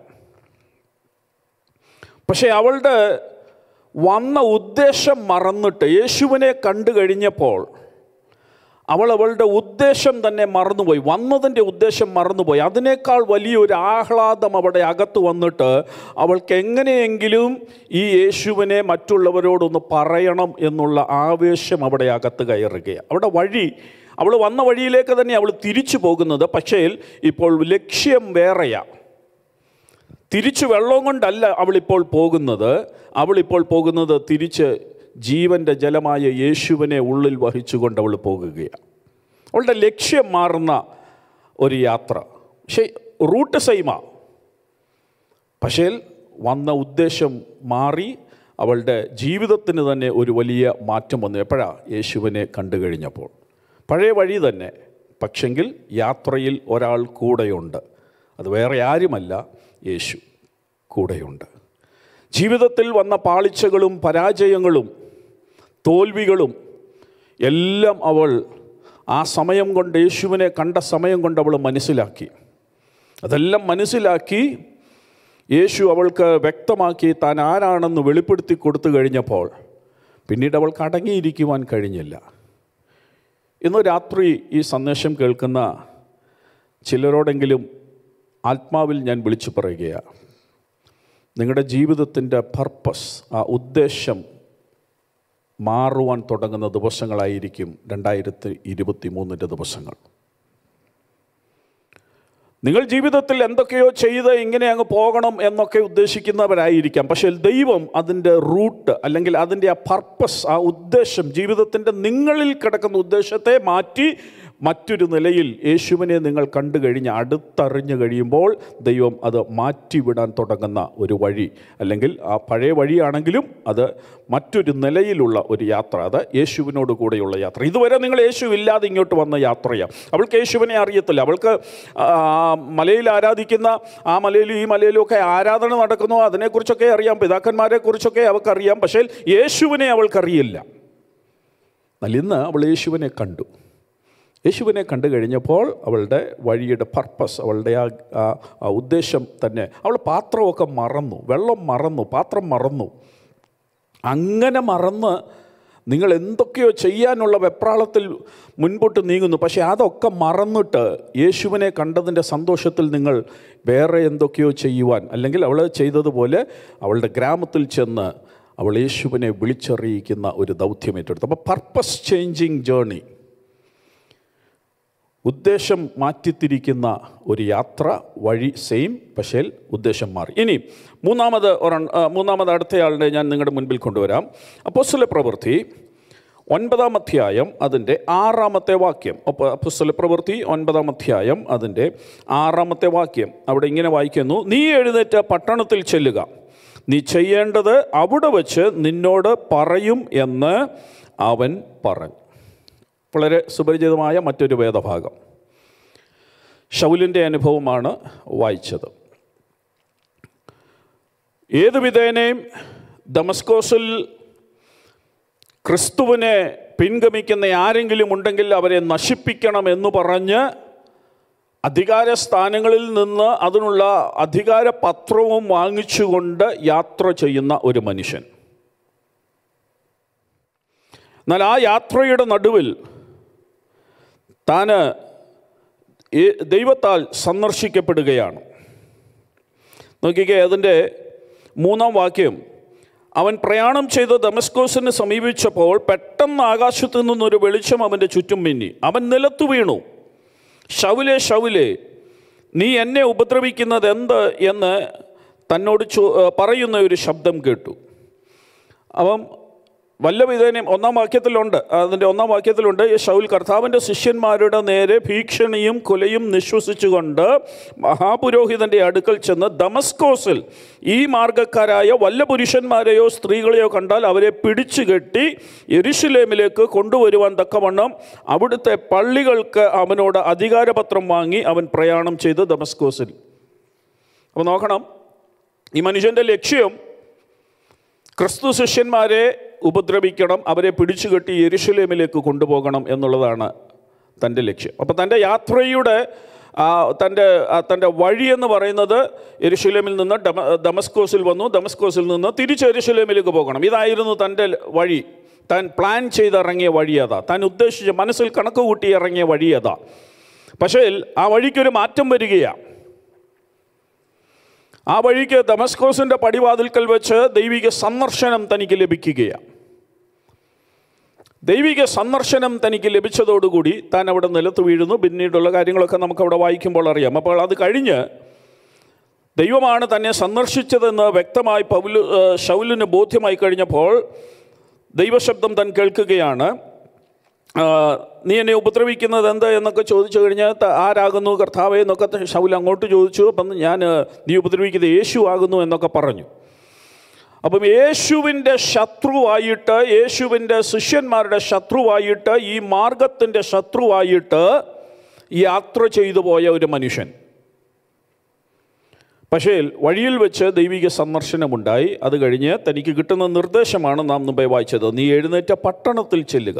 [SPEAKER 1] പക്ഷേ അവളുടെ വന്ന ഉദ്ദേശം മറന്നിട്ട് യേശുവിനെ കണ്ടു കഴിഞ്ഞപ്പോൾ അവൾ അവളുടെ ഉദ്ദേശം തന്നെ മറന്നുപോയി. വന്നതിൻ്റെ ഉദ്ദേശം മറന്നുപോയി. അതിനേക്കാൾ വലിയൊരു ആഹ്ലാദം അവിടെ അകത്ത് വന്നിട്ട് അവൾക്ക് എങ്ങനെയെങ്കിലും ഈ യേശുവിനെ മറ്റുള്ളവരോടൊന്ന് പറയണം എന്നുള്ള ആവേശം അവിടെ അകത്ത് കയറുകയാണ്. അവിടെ വഴി, അവൾ വന്ന വഴിയിലേക്ക് തന്നെ അവൾ തിരിച്ചു പോകുന്നത്. പക്ഷേ ഇപ്പോൾ ലക്ഷ്യം വേറെയാണ്. തിരിച്ചു വെള്ളം കൊണ്ടല്ല അവളിപ്പോൾ പോകുന്നത്. അവളിപ്പോൾ പോകുന്നത് തിരിച്ച് ജീവൻ്റെ ജലമായ യേശുവിനെ ഉള്ളിൽ വഹിച്ചുകൊണ്ട് അവൾ പോകുകയാണ്. അവളുടെ ലക്ഷ്യം മാറുന്ന ഒരു യാത്ര. പക്ഷേ റൂട്ട് സെയിമാ. പക്ഷേ വന്ന ഉദ്ദേശം മാറി. അവളുടെ ജീവിതത്തിന് തന്നെ ഒരു വലിയ മാറ്റം വന്നു. എപ്പോഴാണ്? യേശുവിനെ കണ്ടു കഴിഞ്ഞപ്പോൾ. പഴയ വഴി തന്നെ, പക്ഷെങ്കിൽ യാത്രയിൽ ഒരാൾ കൂടെയുണ്ട്. അത് വേറെ ആരുമല്ല, യേശു കൂടെയുണ്ട്. ജീവിതത്തിൽ വന്ന പാളിച്ചകളും പരാജയങ്ങളും തോൽവികളും എല്ലാം അവൾ ആ സമയം കൊണ്ട്, യേശുവിനെ കണ്ട സമയം കൊണ്ട് അവൾ മനസ്സിലാക്കി. അതെല്ലാം മനസ്സിലാക്കി യേശു അവൾക്ക് വ്യക്തമാക്കി താൻ ആരാണെന്ന് വെളിപ്പെടുത്തി കൊടുത്തു കഴിഞ്ഞപ്പോൾ പിന്നീട് അവൾക്ക് അടങ്ങിയിരിക്കുവാൻ കഴിഞ്ഞില്ല. ഇന്ന് രാത്രി ഈ സന്ദേശം കേൾക്കുന്ന ചിലരോടെങ്കിലും ആത്മാവിൽ ഞാൻ വിളിച്ചു പറയുകയാണ്, നിങ്ങളുടെ ജീവിതത്തിൻ്റെ പർപ്പസ്, ആ ഉദ്ദേശം മാറുവാൻ തുടങ്ങുന്ന ദിവസങ്ങളായിരിക്കും രണ്ടായിരത്തി ഇരുപത്തി മൂന്നിൻ്റെ ദിവസങ്ങൾ. നിങ്ങൾ ജീവിതത്തിൽ എന്തൊക്കെയോ ചെയ്ത് ഇങ്ങനെ അങ്ങ് പോകണം എന്നൊക്കെ ഉദ്ദേശിക്കുന്നവരായിരിക്കാം. പക്ഷേ ദൈവം അതിൻ്റെ റൂട്ട് അല്ലെങ്കിൽ അതിൻ്റെ ആ പർപ്പസ്, ആ ഉദ്ദേശം, ജീവിതത്തിൻ്റെ നിങ്ങളിൽ കിടക്കുന്ന ഉദ്ദേശത്തെ മാറ്റി മറ്റൊരു നിലയിൽ യേശുവിനെ നിങ്ങൾ കണ്ടു കഴിഞ്ഞ് അടുത്തറിഞ്ഞു കഴിയുമ്പോൾ ദൈവം അത് മാറ്റിവിടാൻ തുടങ്ങുന്ന ഒരു വഴി, അല്ലെങ്കിൽ ആ പഴയ വഴിയാണെങ്കിലും അത് മറ്റൊരു നിലയിലുള്ള ഒരു യാത്ര, അത് യേശുവിനോട് കൂടെയുള്ള യാത്ര. ഇതുവരെ നിങ്ങൾ യേശു ഇല്ലാതെ ഇങ്ങോട്ട് വന്ന യാത്രയാണ്. അവൾക്ക് യേശുവിനെ അറിയത്തില്ല. അവൾക്ക് മലയിൽ ആരാധിക്കുന്ന ആ മലയിലും ഈ മലയിലും ഒക്കെ ആരാധന നടക്കുന്നു, അതിനെക്കുറിച്ചൊക്കെ അറിയാം, പിതാക്കന്മാരെ കുറിച്ചൊക്കെ അവൾക്കറിയാം. പക്ഷേ യേശുവിനെ അവൾക്കറിയില്ല. എന്നാൽ ഇന്ന് അവൾ യേശുവിനെ കണ്ടു. യേശുവിനെ കണ്ടു കഴിഞ്ഞപ്പോൾ അവളുടെ വഴിയുടെ പർപ്പസ്, അവളുടെ ആ ആ ഉദ്ദേശം തന്നെ, അവൾ പാത്രമൊക്കെ മറന്നു, വെള്ളം മറന്നു, പാത്രം മറന്നു. അങ്ങനെ മറന്ന് നിങ്ങൾ എന്തൊക്കെയോ ചെയ്യാനുള്ള വെപ്രാളത്തിൽ മുൻപോട്ട് നീങ്ങുന്നു. പക്ഷേ അതൊക്കെ മറന്നിട്ട് യേശുവിനെ കണ്ടതിൻ്റെ സന്തോഷത്തിൽ നിങ്ങൾ വേറെ എന്തൊക്കെയോ ചെയ്യുവാൻ, അല്ലെങ്കിൽ അവൾ ചെയ്തതുപോലെ അവളുടെ ഗ്രാമത്തിൽ ചെന്ന് അവൾ യേശുവിനെ വിളിച്ചറിയിക്കുന്ന ഒരു ദൗത്യം ഏറ്റെടുത്തു. അപ്പോൾ പർപ്പസ് ചേഞ്ചിങ് ജേർണി, ഉദ്ദേശം മാറ്റിത്തിരിക്കുന്ന ഒരു യാത്ര, വഴി സെയിം, പക്ഷേ ഉദ്ദേശം മാറി. ഇനി മൂന്നാമത് ഒര മൂന്നാമത് അടുത്തയാളുടെ ഞാൻ നിങ്ങളുടെ മുൻപിൽ കൊണ്ടുവരാം. അപ്പോസ്തല പ്രവൃത്തി ഒൻപതാം അധ്യായം അതിൻ്റെ ആറാമത്തെ വാക്യം. അപ്പോൾ അപ്പോസ്തല പ്രവൃത്തി ഒൻപതാം അധ്യായം അതിൻ്റെ ആറാമത്തെ വാക്യം. അവിടെ ഇങ്ങനെ വായിക്കുന്നു: നീ എഴുന്നേറ്റ് പട്ടണത്തിൽ ചെല്ലുക, നീ ചെയ്യേണ്ടത് അവിടെ വച്ച് നിന്നോട് പറയും എന്ന് അവൻ പറഞ്ഞു. വളരെ സുപരിചിതമായ മറ്റൊരു വേദഭാഗം, ശൗലിൻ്റെ അനുഭവമാണ് വായിച്ചത്. ഏതു വിധേനയും ദമസ്കോസിൽ ക്രിസ്തുവിനെ പിൻഗമിക്കുന്ന ആരെങ്കിലും ഉണ്ടെങ്കിൽ അവരെ നശിപ്പിക്കണം എന്ന് പറഞ്ഞ് അധികാര സ്ഥാനങ്ങളിൽ നിന്ന് അതിനുള്ള അധികാര പത്രവും വാങ്ങിച്ചുകൊണ്ട് യാത്ര ചെയ്യുന്ന ഒരു മനുഷ്യൻ. എന്നാൽ ആ യാത്രയുടെ നടുവിൽ താൻ ദൈവത്താൽ സന്ദർശിക്കപ്പെടുകയാണ്. നോക്കിക്കേ, അതിൻ്റെ മൂന്നാം വാക്യം: അവൻ പ്രയാണം ചെയ്ത് ദമസ്കോസിനെ സമീപിച്ചപ്പോൾ പെട്ടെന്ന് ആകാശത്തു നിന്നൊരു വെളിച്ചം അവൻ്റെ ചുറ്റും മിന്നി. അവൻ നിലത്തു വീണു. ശൗലേ, ശൗലേ, നീ എന്നെ ഉപദ്രവിക്കുന്നത് എന്ത് എന്ന് തന്നോട് ചോ പറയുന്ന ഒരു ശബ്ദം കേട്ടു. അവൻ വല്ല വിധേനയും ഒന്നാം വാക്യത്തിലുണ്ട്, അതിൻ്റെ ഒന്നാം വാക്യത്തിലുണ്ട്: ശൗൽ കർത്താവിൻ്റെ ശിഷ്യന്മാരുടെ നേരെ ഭീഷണിയും കൊലയും നിശ്വസിച്ചുകൊണ്ട് മഹാപുരോഹിതൻ്റെ അടുക്കൽ ചെന്ന് ദമസ്കോസിൽ ഈ മാർഗക്കാരായ വല്ല പുരുഷന്മാരെയോ സ്ത്രീകളെയോ കണ്ടാൽ അവരെ പിടിച്ചു കെട്ടി യെരൂശലേമിലേക്ക് കൊണ്ടുവരുവാൻ തക്കവണ്ണം അവിടുത്തെ പള്ളികൾക്ക് അവനോട് അധികാരപത്രം വാങ്ങി അവൻ പ്രയാണം ചെയ്ത് ദമസ്കോസിൽ. അപ്പോൾ നോക്കണം, ഈ മനുഷ്യൻ്റെ ലക്ഷ്യം ക്രിസ്തു ശിഷ്യന്മാരെ ഉപദ്രവിക്കണം, അവരെ പിടിച്ചുകെട്ടി യെരൂശലേമിലേക്ക് കൊണ്ടുപോകണം എന്നുള്ളതാണ് തൻ്റെ ലക്ഷ്യം. അപ്പോൾ തൻ്റെ യാത്രയുടെ തൻ്റെ തൻ്റെ വഴിയെന്ന് പറയുന്നത് യെരൂശലേമിൽ നിന്ന് ഡമ ദമസ്കോസിൽ വന്നു, ദമസ്കോസിൽ നിന്ന് തിരിച്ച് യെരൂശലേമിലേക്ക് പോകണം. ഇതായിരുന്നു തൻ്റെ വഴി. താൻ പ്ലാൻ ചെയ്തിറങ്ങിയ വഴി അതാ, താൻ ഉദ്ദേശിച്ച മനസ്സിൽ കണക്ക് കൂട്ടി ഇറങ്ങിയ വഴി അതാ. പക്ഷേ ആ വഴിക്കൊരു മാറ്റം വരികയാണ്. ആ വഴിക്ക് ദമസ്കോസിൻ്റെ പടിവാതിൽക്കൽ വെച്ച് ദൈവിക സന്ദർശനം തനിക്ക് ലഭിക്കുകയാണ്. ദൈവിക സന്ദർശനം തനിക്ക് ലഭിച്ചതോടുകൂടി താൻ അവിടെ നിലത്ത് വീഴുന്നു. പിന്നീടുള്ള കാര്യങ്ങളൊക്കെ നമുക്കവിടെ വായിക്കുമ്പോൾ അറിയാം. അപ്പോൾ അത് കഴിഞ്ഞ് ദൈവമാണ് തന്നെ സന്ദർശിച്ചതെന്ന് വ്യക്തമായി പൗല് ശൗലിന് ബോധ്യമായി കഴിഞ്ഞപ്പോൾ ദൈവശബ്ദം താൻ കേൾക്കുകയാണ്. നീ എന്നെ ഉപദ്രവിക്കുന്നത് എന്താ എന്നൊക്കെ ചോദിച്ചു കഴിഞ്ഞാൽ ആരാകുന്നു കർത്താവേ എന്നൊക്കെ ശൗൽ അങ്ങോട്ട് ചോദിച്ചു. അപ്പം ഞാൻ നീ ഉപദ്രവിക്കുന്നത് യേശു ആകുന്നു എന്നൊക്കെ പറഞ്ഞു. അപ്പം യേശുവിൻ്റെ ശത്രുവായിട്ട്, യേശുവിൻ്റെ ശിഷ്യന്മാരുടെ ശത്രുവായിട്ട്, ഈ മാർഗത്തിൻ്റെ ശത്രുവായിട്ട് യാത്ര ചെയ്തു പോയ ഒരു മനുഷ്യൻ. പക്ഷേ വഴിയിൽ വെച്ച് ദൈവിക സന്ദർശനമുണ്ടായി. അത് കഴിഞ്ഞ് തനിക്ക് കിട്ടുന്ന നിർദ്ദേശമാണ് നാം മുമ്പേ വായിച്ചത്: നീ എഴുന്നേറ്റ പട്ടണത്തിൽ ചെല്ലുക.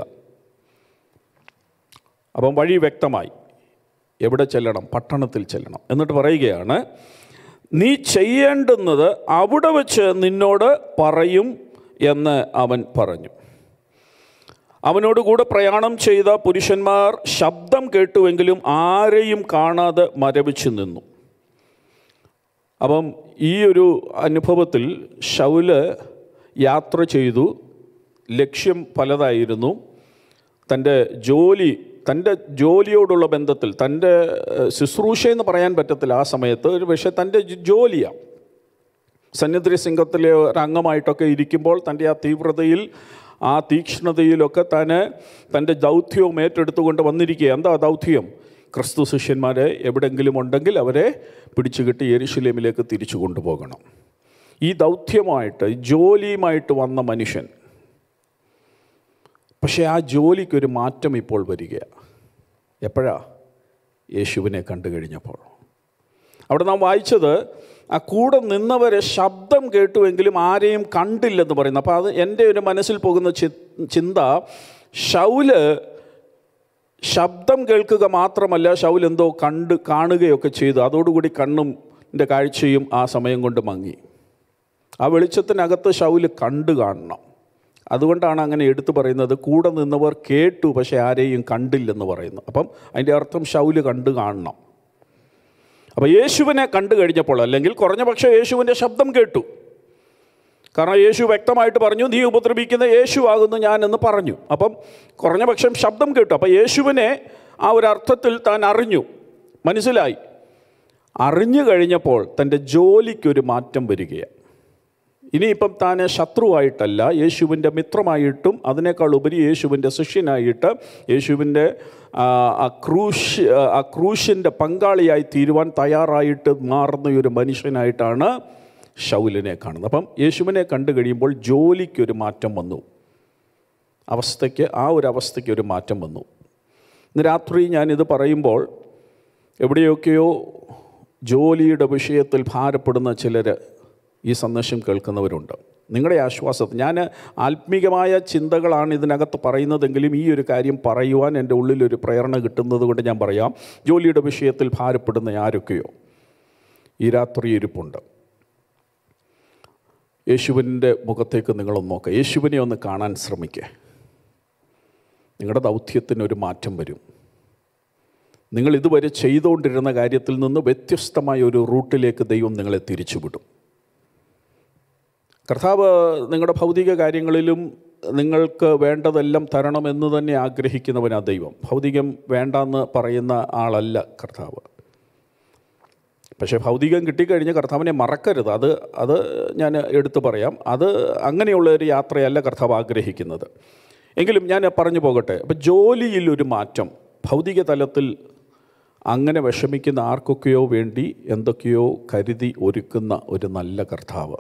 [SPEAKER 1] അപ്പം വഴി വ്യക്തമായി, എവിടെ ചെല്ലണം? പട്ടണത്തിൽ ചെല്ലണം. എന്നിട്ട് പറയുകയാണ്, നീ ചെയ്യേണ്ടുന്നത് അവിടെ വച്ച് നിന്നോട് പറയും എന്ന് അവൻ പറഞ്ഞു. അവനോട് കൂടെ പ്രയാണം ചെയ്ത പുരുഷന്മാർ ശബ്ദം കേട്ടുവെങ്കിലും ആരെയും കാണാതെ മരവിച്ചു നിന്നു. അപ്പം ഈ ഒരു അനുഭവത്തിൽ ശൗല് യാത്ര ചെയ്തു. ലക്ഷ്യം പലതായിരുന്നു. തൻ്റെ ജോലി തൻ്റെ ജോലിയോടുള്ള ബന്ധത്തിൽ, തൻ്റെ ശുശ്രൂഷയെന്ന് പറയാൻ പറ്റത്തില്ല ആ സമയത്ത്, ഒരു പക്ഷേ തൻ്റെ ജോലിയാണ്. സന്നിധി സംഘത്തിലെ ഒരംഗമായിട്ടൊക്കെ ഇരിക്കുമ്പോൾ തൻ്റെ ആ തീവ്രതയിൽ, ആ തീക്ഷ്ണതയിലൊക്കെ തന്നെ തൻ്റെ ദൗത്യവും ഏറ്റെടുത്തുകൊണ്ട് വന്നിരിക്കുക. എന്താ ദൗത്യം? ക്രിസ്തു ശിഷ്യന്മാരെ എവിടെയെങ്കിലും ഉണ്ടെങ്കിൽ അവരെ പിടിച്ചുകെട്ടി യെരുശലേമിലേക്ക് തിരിച്ചു കൊണ്ടുപോകണം. ഈ ദൗത്യമായിട്ട്, ജോലിയുമായിട്ട് വന്ന മനുഷ്യൻ, പക്ഷേ ആ ജോലിക്കൊരു മാറ്റം ഇപ്പോൾ വരികയാണ്. എപ്പോഴാ? യേശുവിനെ കണ്ടു കഴിഞ്ഞപ്പോൾ. അവിടെ നാം വായിച്ചത്, ആ കൂടെ നിന്നവരെ ശബ്ദം കേട്ടുവെങ്കിലും ആരെയും കണ്ടില്ലെന്ന് പറയുന്നു. അപ്പോൾ അത് എൻ്റെ ഒരു മനസ്സിൽ പോകുന്ന ചിന്ത, ശൗല് ശബ്ദം കേൾക്കുക മാത്രമല്ല, ശൗൽ എന്തോ കണ്ട് കാണുകയൊക്കെ ചെയ്തു. അതോടുകൂടി കണ്ണിൻ്റെ കാഴ്ചയും ആ സമയം കൊണ്ട് മങ്ങി. ആ വെളിച്ചത്തിനകത്ത് ശൗല് കണ്ടു കാണണം. അതുകൊണ്ടാണ് അങ്ങനെ എടുത്തു പറയുന്നത്, കൂടെ നിന്നവർ കേട്ടു പക്ഷെ ആരെയും കണ്ടില്ലെന്ന് പറയുന്നു. അപ്പം അതിൻ്റെ അർത്ഥം ശൗല് കണ്ടു കാണണം. അപ്പോൾ യേശുവിനെ കണ്ടു കഴിഞ്ഞപ്പോൾ, അല്ലെങ്കിൽ കുറഞ്ഞ പക്ഷേ യേശുവിൻ്റെ ശബ്ദം കേട്ടു. കാരണം യേശു വ്യക്തമായിട്ട് പറഞ്ഞു, നീ ഉപദ്രവിക്കുന്ന യേശു ആകുന്നു ഞാൻ എന്ന് പറഞ്ഞു. അപ്പം കുറഞ്ഞ പക്ഷം ശബ്ദം കേട്ടു. അപ്പോൾ യേശുവിനെ ആ ഒരു അർത്ഥത്തിൽ താൻ അറിഞ്ഞു, മനസ്സിലായി. അറിഞ്ഞു കഴിഞ്ഞപ്പോൾ തൻ്റെ ജോലിക്കൊരു മാറ്റം വരികയാണ്. ഇനിയിപ്പം താൻ ശത്രുവായിട്ടല്ല, യേശുവിൻ്റെ മിത്രമായിട്ടും അതിനേക്കാൾ ഉപരി യേശുവിൻ്റെ ശിഷ്യനായിട്ട്, യേശുവിൻ്റെ ആ ക്രൂശ് ആ ക്രൂശിൻ്റെ പങ്കാളിയായി തീരുവാൻ തയ്യാറായിട്ട് മാറുന്ന ഒരു മനുഷ്യനായിട്ടാണ് ശൗലിനെ കാണുന്നത്. അപ്പം യേശുവിനെ കണ്ടു കഴിയുമ്പോൾ ജോലിക്കൊരു മാറ്റം വന്നു, അവസ്ഥയ്ക്ക് ആ ഒരു അവസ്ഥയ്ക്ക് ഒരു മാറ്റം വന്നു. ഇന്ന് രാത്രി ഞാനിത് പറയുമ്പോൾ എവിടെയൊക്കെയോ ജോലിയുടെ വിഷയത്തിൽ ഭാരപ്പെടുന്ന ചിലർ ഈ സന്ദേശം കേൾക്കുന്നവരുണ്ട്. നിങ്ങളുടെ ആശ്വാസത്തിൽ ഞാൻ ആത്മീകമായ ചിന്തകളാണ് ഇതിനകത്ത് പറയുന്നതെങ്കിലും ഈ ഒരു കാര്യം പറയുവാൻ എൻ്റെ ഉള്ളിലൊരു പ്രേരണ കിട്ടുന്നത് കൊണ്ട് ഞാൻ പറയാം. ജോലിയുടെ വിഷയത്തിൽ ഭാരപ്പെടുന്ന ആരൊക്കെയോ ഈ രാത്രി ഇരിപ്പുണ്ട്. യേശുവിൻ്റെ മുഖത്തേക്ക് നിങ്ങളൊന്ന് നോക്കുക, യേശുവിനെ ഒന്ന് കാണാൻ ശ്രമിക്കുക. നിങ്ങളുടെ ദൗത്യത്തിനൊരു മാറ്റം വരും. നിങ്ങൾ ഇതുവരെ ചെയ്തുകൊണ്ടിരുന്ന കാര്യത്തിൽ നിന്ന് വ്യത്യസ്തമായ ഒരു റൂട്ടിലേക്ക് ദൈവം നിങ്ങളെ തിരിച്ചുവിടും. കർത്താവ് നിങ്ങളുടെ ഭൗതിക കാര്യങ്ങളിലും നിങ്ങൾക്ക് വേണ്ടതെല്ലാം തരണമെന്ന് തന്നെ ആഗ്രഹിക്കുന്നവനാ ദൈവം. ഭൗതികം വേണ്ടെന്ന് പറയുന്ന ആളല്ല കർത്താവ്. പക്ഷേ ഭൗതികം കിട്ടിക്കഴിഞ്ഞ് കർത്താവിനെ മറക്കരുത്. അത് അത് ഞാൻ എടുത്തു പറയാം. അത് അങ്ങനെയുള്ള ഒരു യാത്രയല്ല കർത്താവ് ആഗ്രഹിക്കുന്നത്. എങ്കിലും ഞാൻ പറഞ്ഞു പോകട്ടെ. അപ്പം ജോലിയിലൊരു മാറ്റം, ഭൗതിക തലത്തിൽ അങ്ങനെ വിഷമിക്കുന്ന ആർക്കൊക്കെയോ വേണ്ടി എന്തൊക്കെയോ കരുതി ഒരുക്കുന്ന ഒരു നല്ല കർത്താവ്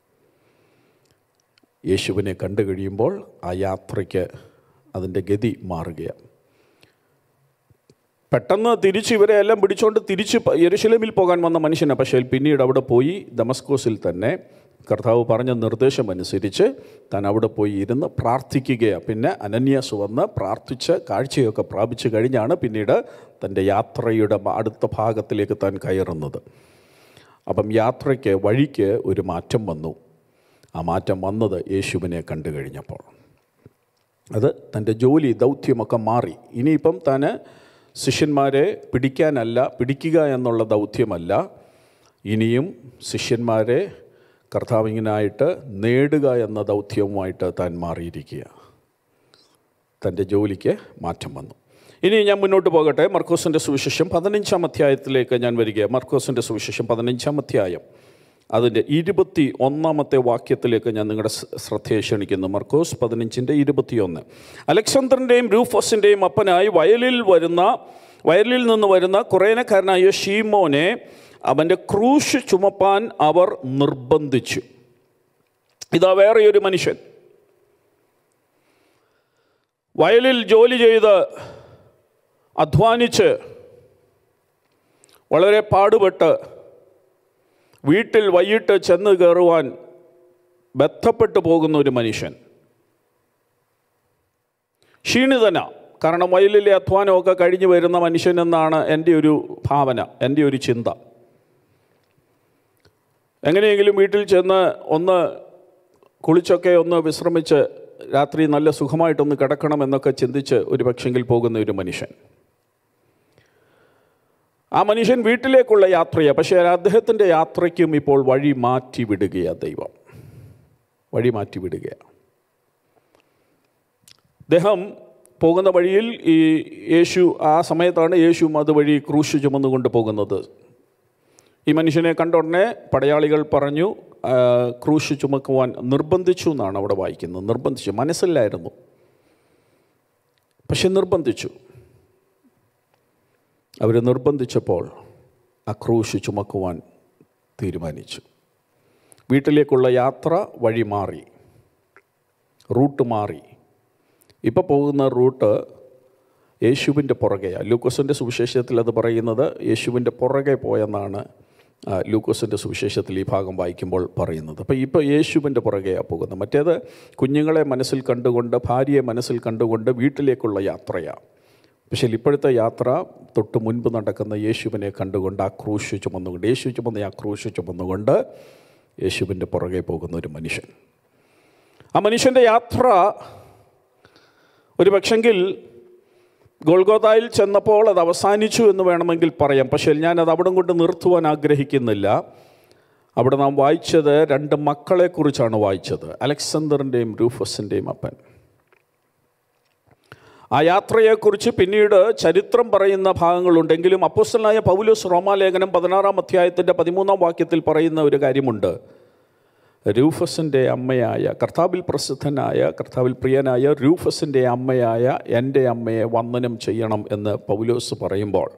[SPEAKER 1] യേശുവിനെ കണ്ടു കഴിയുമ്പോൾ ആ യാത്രയ്ക്ക് അതിൻ്റെ ഗതി മാറുകയാണ്. പെട്ടെന്ന് തിരിച്ച് ഇവരെ എല്ലാം പിടിച്ചുകൊണ്ട് തിരിച്ച് യെരുശലേമിൽ പോകാൻ വന്ന മനുഷ്യനാണ്. പക്ഷേ പിന്നീട് അവിടെ പോയി ദമസ്കോസിൽ തന്നെ കർത്താവ് പറഞ്ഞ നിർദ്ദേശമനുസരിച്ച് താൻ അവിടെ പോയി ഇരുന്ന് പ്രാർത്ഥിക്കുകയാണ്. പിന്നെ അനന്യാസ് വന്ന് പ്രാർത്ഥിച്ച് കാഴ്ചയൊക്കെ പ്രാപിച്ചു കഴിഞ്ഞാണ് പിന്നീട് തൻ്റെ യാത്രയുടെ അടുത്ത ഭാഗത്തിലേക്ക് താൻ കയറുന്നത്. അപ്പം യാത്രയ്ക്ക് വഴിക്ക് ഒരു മാറ്റം വന്നു. ആ മാറ്റം വന്നത് യേശുവിനെ കണ്ടു കഴിഞ്ഞപ്പോൾ. അത് തൻ്റെ ജോലി ദൗത്യമൊക്കെ മാറി. ഇനിയിപ്പം താൻ ശിഷ്യന്മാരെ പിടിക്കാനല്ല, പിടിക്കുക എന്നുള്ള ദൗത്യമല്ല, ഇനിയും ശിഷ്യന്മാരെ കർത്താവിനായിട്ട് നേടുക എന്ന ദൗത്യവുമായിട്ട് താൻ മാറിയിരിക്കുക. തൻ്റെ ജോലിക്ക് മാറ്റം വന്നു. ഇനി ഞാൻ മുന്നോട്ട് പോകട്ടെ. മർക്കോസിൻ്റെ സുവിശേഷം പതിനഞ്ചാം അധ്യായത്തിലേക്ക് ഞാൻ വരിക. മർക്കോസിൻ്റെ സുവിശേഷം പതിനഞ്ചാം അധ്യായം അതിൻ്റെ ഇരുപത്തി ഒന്നാമത്തെ വാക്യത്തിലേക്ക് ഞാൻ നിങ്ങളുടെ ശ്രദ്ധയെ ക്ഷണിക്കുന്നു. മർക്കോസ് പതിനഞ്ചിൻ്റെ ഇരുപത്തിയൊന്ന്. അലക്സാണ്ടറിൻ്റെയും രൂഫസിൻ്റെയും അപ്പനായി വയലിൽ വരുന്ന വയലിൽ നിന്ന് വരുന്ന കുറേനക്കാരനായ ശീമോനെ അവൻ്റെ ക്രൂശ് ചുമപ്പാൻ അവർ നിർബന്ധിച്ചു. ഇതാ വേറെയൊരു മനുഷ്യൻ വയലിൽ ജോലി ചെയ്ത് അധ്വാനിച്ച് വളരെ പാടുപെട്ട് വീട്ടിൽ വൈകിട്ട് ചെന്ന് കയറുവാൻ ബന്ധപ്പെട്ടു പോകുന്ന ഒരു മനുഷ്യൻ. ക്ഷീണിതന, കാരണം വയലിലെ അധ്വാനമൊക്കെ കഴിഞ്ഞ് വരുന്ന മനുഷ്യനെന്നാണ് എൻ്റെ ഒരു ഭാവന, എൻ്റെ ഒരു ചിന്ത. എങ്ങനെയെങ്കിലും വീട്ടിൽ ചെന്ന് ഒന്ന് കുളിച്ചൊക്കെ ഒന്ന് വിശ്രമിച്ച് രാത്രി നല്ല സുഖമായിട്ടൊന്ന് കിടക്കണം എന്നൊക്കെ ചിന്തിച്ച് ഒരു പക്ഷെങ്കിൽ പോകുന്ന ഒരു മനുഷ്യൻ. ആ മനുഷ്യൻ വീട്ടിലേക്കുള്ള യാത്രയാണ്. പക്ഷേ അദ്ദേഹത്തിൻ്റെ യാത്രയ്ക്കും ഇപ്പോൾ വഴി മാറ്റി വിടുകയാണ് ദൈവം. വഴി മാറ്റി വിടുകയാണ്. അദ്ദേഹം പോകുന്ന വഴിയിൽ ഈ യേശു, ആ സമയത്താണ് യേശു അതുവഴി ക്രൂശ് ചുമന്നുകൊണ്ട് പോകുന്നത്. ഈ മനുഷ്യനെ കണ്ട ഉടനെ പടയാളികൾ പറഞ്ഞു, ക്രൂശ് ചുമക്കുവാൻ നിർബന്ധിച്ചു എന്നാണ് അവിടെ വായിക്കുന്നത്. നിർബന്ധിച്ചു, മനസ്സിലായിരുന്നു, പക്ഷെ നിർബന്ധിച്ചു. അവർ നിർബന്ധിച്ചപ്പോൾ ആ ക്രൂശ് ചുമക്കുവാൻ തീരുമാനിച്ചു. വീട്ടിലേക്കുള്ള യാത്ര വഴി മാറി, റൂട്ട് മാറി. ഇപ്പോൾ പോകുന്ന റൂട്ട് യേശുവിൻ്റെ പുറകെയാണ്. ലൂക്കോസിൻ്റെ സുവിശേഷത്തിൽ അത് പറയുന്നത് യേശുവിൻ്റെ പുറകെ പോയെന്നാണ് ലൂക്കോസിൻ്റെ സുവിശേഷത്തിൽ ഈ ഭാഗം വായിക്കുമ്പോൾ പറയുന്നത്. അപ്പോൾ ഇപ്പോൾ യേശുവിൻ്റെ പുറകെയാണ് പോകുന്നത്. മറ്റേത് കുഞ്ഞുങ്ങളെ മനസ്സിൽ കണ്ടുകൊണ്ട്, ഭാര്യയെ മനസ്സിൽ കണ്ടുകൊണ്ട് വീട്ടിലേക്കുള്ള യാത്രയാണ്. പക്ഷേ ഇപ്പോഴത്തെ യാത്ര തൊട്ട് മുൻപ് നടക്കുന്ന യേശുവിനെ കണ്ടുകൊണ്ട് ആ ക്രൂശ് ചുമന്നുകൊണ്ട്, യേശു ചുമന്ന ആ ക്രൂശ് ചുമന്നുകൊണ്ട് യേശുവിൻ്റെ പുറകെ പോകുന്ന ഒരു മനുഷ്യൻ. ആ മനുഷ്യൻ്റെ യാത്ര ഒരു പക്ഷെങ്കിൽ ഗോൽഗോഥായിൽ ചെന്നപ്പോൾ അത് അവസാനിച്ചു എന്ന് വേണമെങ്കിൽ പറയാം. പക്ഷേ ഞാനത് അവിടെ കൊണ്ട് നിർത്തുവാൻ ആഗ്രഹിക്കുന്നില്ല. അവിടെ നാം വായിച്ചത് രണ്ട് മക്കളെക്കുറിച്ചാണ് വായിച്ചത്, അലക്സാണ്ടറിൻ്റെയും റൂഫസിൻ്റെയും അപ്പൻ. ആ യാത്രയെക്കുറിച്ച് പിന്നീട് ചരിത്രം പറയുന്ന ഭാഗങ്ങളുണ്ടെങ്കിലും അപ്പോസ്തലനായ പൗലോസ് റോമാലേഖനം പതിനാറാം അധ്യായത്തിൻ്റെ പതിമൂന്നാം വാക്യത്തിൽ പറയുന്ന ഒരു കാര്യമുണ്ട്. രൂഫസിൻ്റെ അമ്മയായ, കർത്താവിൽ പ്രസിദ്ധനായ, കർത്താവിൽ പ്രിയനായ രൂഫസിൻ്റെ അമ്മയായ എൻ്റെ അമ്മയെ വന്ദനം ചെയ്യണം എന്ന് പൗലോസ് പറയുമ്പോൾ,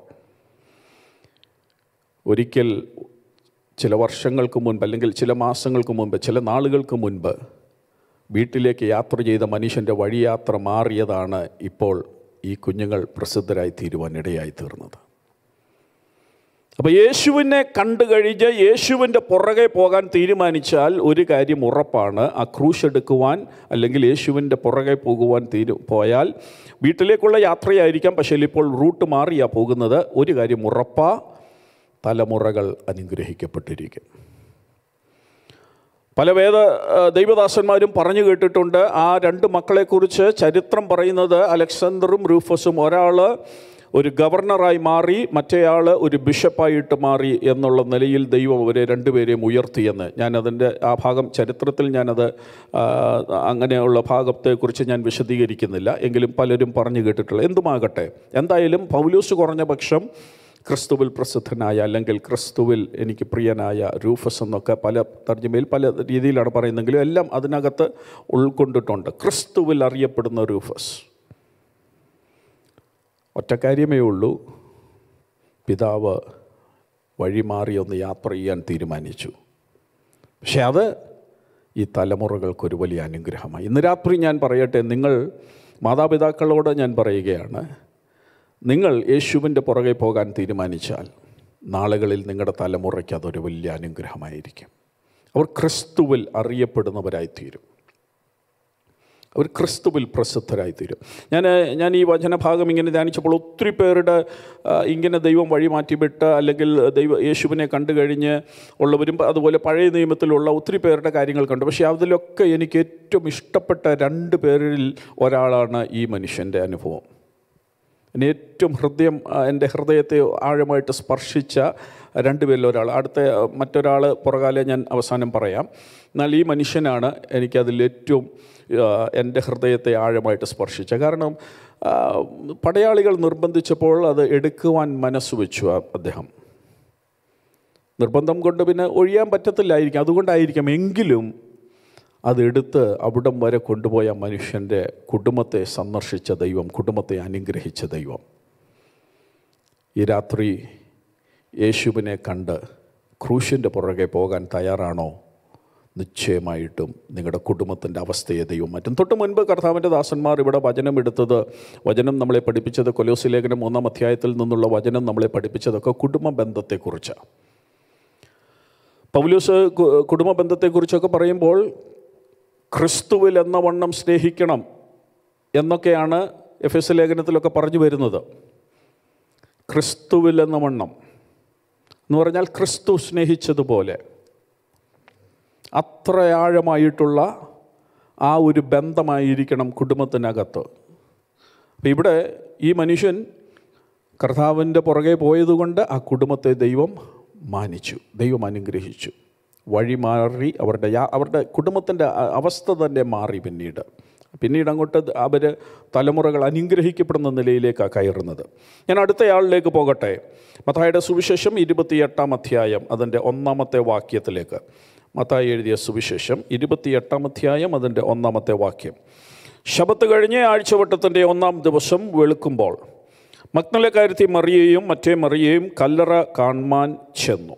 [SPEAKER 1] ഒരിക്കൽ ചില വർഷങ്ങൾക്ക് മുൻപ്, അല്ലെങ്കിൽ ചില മാസങ്ങൾക്ക് മുൻപ്, ചില നാളുകൾക്ക് മുൻപ് വീട്ടിലേക്ക് യാത്ര ചെയ്ത മനുഷ്യൻ്റെ വഴിയാത്ര മാറിയതാണ് ഇപ്പോൾ ഈ കുഞ്ഞുങ്ങൾ പ്രസിദ്ധരായി തീരുവാനിടയായി തീർന്നത്. അപ്പോൾ യേശുവിനെ കണ്ടു കഴിഞ്ഞ് യേശുവിൻ്റെ പുറകെ പോകാൻ തീരുമാനിച്ചാൽ ഒരു കാര്യം ഉറപ്പാണ്, ആ ക്രൂശ് എടുക്കുവാൻ അല്ലെങ്കിൽ യേശുവിൻ്റെ പുറകെ പോകുവാൻ തീരു പോയാൽ വീട്ടിലേക്കുള്ള യാത്രയായിരിക്കാം, പക്ഷേ ഇപ്പോൾ റൂട്ട് മാറിയാണ് പോകുന്നത്. ഒരു കാര്യം ഉറപ്പാ, തലമുറകൾ അനുഗ്രഹിക്കപ്പെട്ടിരിക്കും. പല വേദ ദൈവദാസന്മാരും പറഞ്ഞു കേട്ടിട്ടുണ്ട്, ആ രണ്ട് മക്കളെക്കുറിച്ച് ചരിത്രം പറയുന്നത് അലക്സാണ്ടറും റൂഫസും, ഒരാൾ ഒരു ഗവർണറായി മാറി, മറ്റേയാൾ ഒരു ബിഷപ്പായിട്ട് മാറി എന്നുള്ള നിലയിൽ ദൈവം അവരെ രണ്ടുപേരെയും ഉയർത്തിയെന്ന്. ഞാനതിൻ്റെ ആ ഭാഗം ചരിത്രത്തിൽ ഞാനത് അങ്ങനെയുള്ള ഭാഗത്തെക്കുറിച്ച് ഞാൻ വിശദീകരിക്കുന്നില്ല, എങ്കിലും പലരും പറഞ്ഞു കേട്ടിട്ടുള്ളത്. എന്തുമാകട്ടെ, എന്തായാലും പൗലോസ് കുറഞ്ഞ പക്ഷം ക്രിസ്തുവിൽ പ്രസിദ്ധനായ, അല്ലെങ്കിൽ ക്രിസ്തുവിൽ എനിക്ക് പ്രിയനായ രൂഫസ് എന്നൊക്കെ പല തർജ്ജമയിൽ പല രീതിയിലാണ് പറയുന്നതെങ്കിലും എല്ലാം അതിനകത്ത് ഉൾക്കൊണ്ടിട്ടുണ്ട്. ക്രിസ്തുവിൽ അറിയപ്പെടുന്ന രൂഫസ്. ഒറ്റ കാര്യമേ ഉള്ളൂ, പിതാവ് വഴിമാറി ഒന്ന് യാത്ര ചെയ്യാൻ തീരുമാനിച്ചു. പക്ഷെ അത് ഈ തലമുറകൾക്കൊരു വലിയ അനുഗ്രഹമായി. ഇന്ന് രാത്രി ഞാൻ പറയട്ടെ, നിങ്ങൾ മാതാപിതാക്കളോട് ഞാൻ പറയുകയാണ്, നിങ്ങൾ യേശുവിൻ്റെ പുറകെ പോകാൻ തീരുമാനിച്ചാൽ നാളുകളിൽ നിങ്ങളുടെ തലമുറയ്ക്ക് അതൊരു വലിയ അനുഗ്രഹമായിരിക്കും. അവർ ക്രിസ്തുവിൽ അറിയപ്പെടുന്നവരായിത്തീരും, അവർ ക്രിസ്തുവിൽ പ്രസിദ്ധരായിത്തീരും. ഞാൻ ഞാൻ ഈ വചനഭാഗം ഇങ്ങനെ ധ്യാനിച്ചപ്പോൾ ഒത്തിരി പേരുടെ ഇങ്ങനെ ദൈവം വഴി മാറ്റിവിട്ട്, അല്ലെങ്കിൽ ദൈവ യേശുവിനെ കണ്ടു കഴിഞ്ഞ് ഉള്ളവരും, അതുപോലെ പഴയ നിയമത്തിലുള്ള ഒത്തിരി പേരുടെ കാര്യങ്ങൾ കണ്ടു. പക്ഷേ അതിലൊക്കെ എനിക്ക് ഏറ്റവും ഇഷ്ടപ്പെട്ട രണ്ട് പേരിൽ ഒരാളാണ് ഈ മനുഷ്യൻ്റെ അനുഭവം. എന്നെ ഏറ്റവും ഹൃദയം, എൻ്റെ ഹൃദയത്തെ ആഴമായിട്ട് സ്പർശിച്ച രണ്ടുപേരിൽ ഒരാൾ. അടുത്ത മറ്റൊരാൾ പുറകാലെ ഞാൻ അവസാനം പറയാം. എന്നാൽ ഈ മനുഷ്യനാണ് എനിക്കതിൽ ഏറ്റവും എൻ്റെ ഹൃദയത്തെ ആഴമായിട്ട് സ്പർശിച്ച. കാരണം പടയാളികൾ നിർബന്ധിച്ചപ്പോൾ അത് എടുക്കുവാൻ മനസ്സ് വെച്ചു അദ്ദേഹം. നിർബന്ധം കൊണ്ട് പിന്നെ ഒഴിയാൻ പറ്റത്തില്ലായിരിക്കും, അതുകൊണ്ടായിരിക്കാം. എങ്കിലും അതെടുത്ത് അവിടം വരെ കൊണ്ടുപോയ മനുഷ്യൻ്റെ കുടുംബത്തെ സന്ദർശിച്ച ദൈവം, കുടുംബത്തെ അനുഗ്രഹിച്ച ദൈവം. ഈ രാത്രി യേശുവിനെ കണ്ട് ക്രൂശിൻ്റെ പുറകെ പോകാൻ തയ്യാറാണോ? നിശ്ചയമായിട്ടും നിങ്ങളുടെ കുടുംബത്തിൻ്റെ അവസ്ഥയെ ദൈവം മാറ്റും. തൊട്ട് മുൻപ് കർത്താവിൻ്റെ ദാസന്മാർ ഇവിടെ വചനം എടുത്തത്, വചനം നമ്മളെ പഠിപ്പിച്ചത്, കൊലോസ്യ ലേഖനം മൂന്നാം അധ്യായത്തിൽ നിന്നുള്ള വചനം നമ്മളെ പഠിപ്പിച്ചതൊക്കെ കുടുംബ ബന്ധത്തെക്കുറിച്ചാണ്. പൗലോസ് കുടുംബ ബന്ധത്തെക്കുറിച്ചൊക്കെ പറയുമ്പോൾ ക്രിസ്തുവിൽ എന്ന വണ്ണം സ്നേഹിക്കണം എന്നൊക്കെയാണ് എഫ് എസ് ലേഖനത്തിലൊക്കെ പറഞ്ഞു വരുന്നത്. ക്രിസ്തുവിൽ എന്ന വണ്ണം എന്ന് പറഞ്ഞാൽ ക്രിസ്തു സ്നേഹിച്ചതുപോലെ. അത്ര ആഴമായിട്ടുള്ള ആ ഒരു ബന്ധമായിരിക്കണം കുടുംബത്തിനകത്ത്. അപ്പം ഇവിടെ ഈ മനുഷ്യൻ കർത്താവിൻ്റെ പുറകെ പോയതുകൊണ്ട് ആ കുടുംബത്തെ ദൈവം മാനിച്ചു, ദൈവം അനുഗ്രഹിച്ചു. വഴി മാറി, അവരുടെ അവരുടെ കുടുംബത്തിൻ്റെ അവസ്ഥ തന്നെ മാറി. പിന്നീട് പിന്നീട് അങ്ങോട്ട് അവർ തലമുറകൾ അനുഗ്രഹിക്കപ്പെടുന്ന നിലയിലേക്കാണ് കയറുന്നത്. ഞാൻ അടുത്തയാളിലേക്ക് പോകട്ടെ. മത്തായിയുടെ സുവിശേഷം ഇരുപത്തിയെട്ടാം അധ്യായം അതിൻ്റെ ഒന്നാമത്തെ വാക്യത്തിലേക്ക്. മത്തായി എഴുതിയ സുവിശേഷം ഇരുപത്തിയെട്ടാം അധ്യായം അതിൻ്റെ ഒന്നാമത്തെ വാക്യം. ശബത്ത് കഴിഞ്ഞ് ആഴ്ചവട്ടത്തിൻ്റെ ഒന്നാം ദിവസം വെളുക്കുമ്പോൾ മഗ്ദലക്കാരത്തി മറിയയും മറ്റേ മറിയയും കല്ലറ കാണുവാൻ ചെന്നു.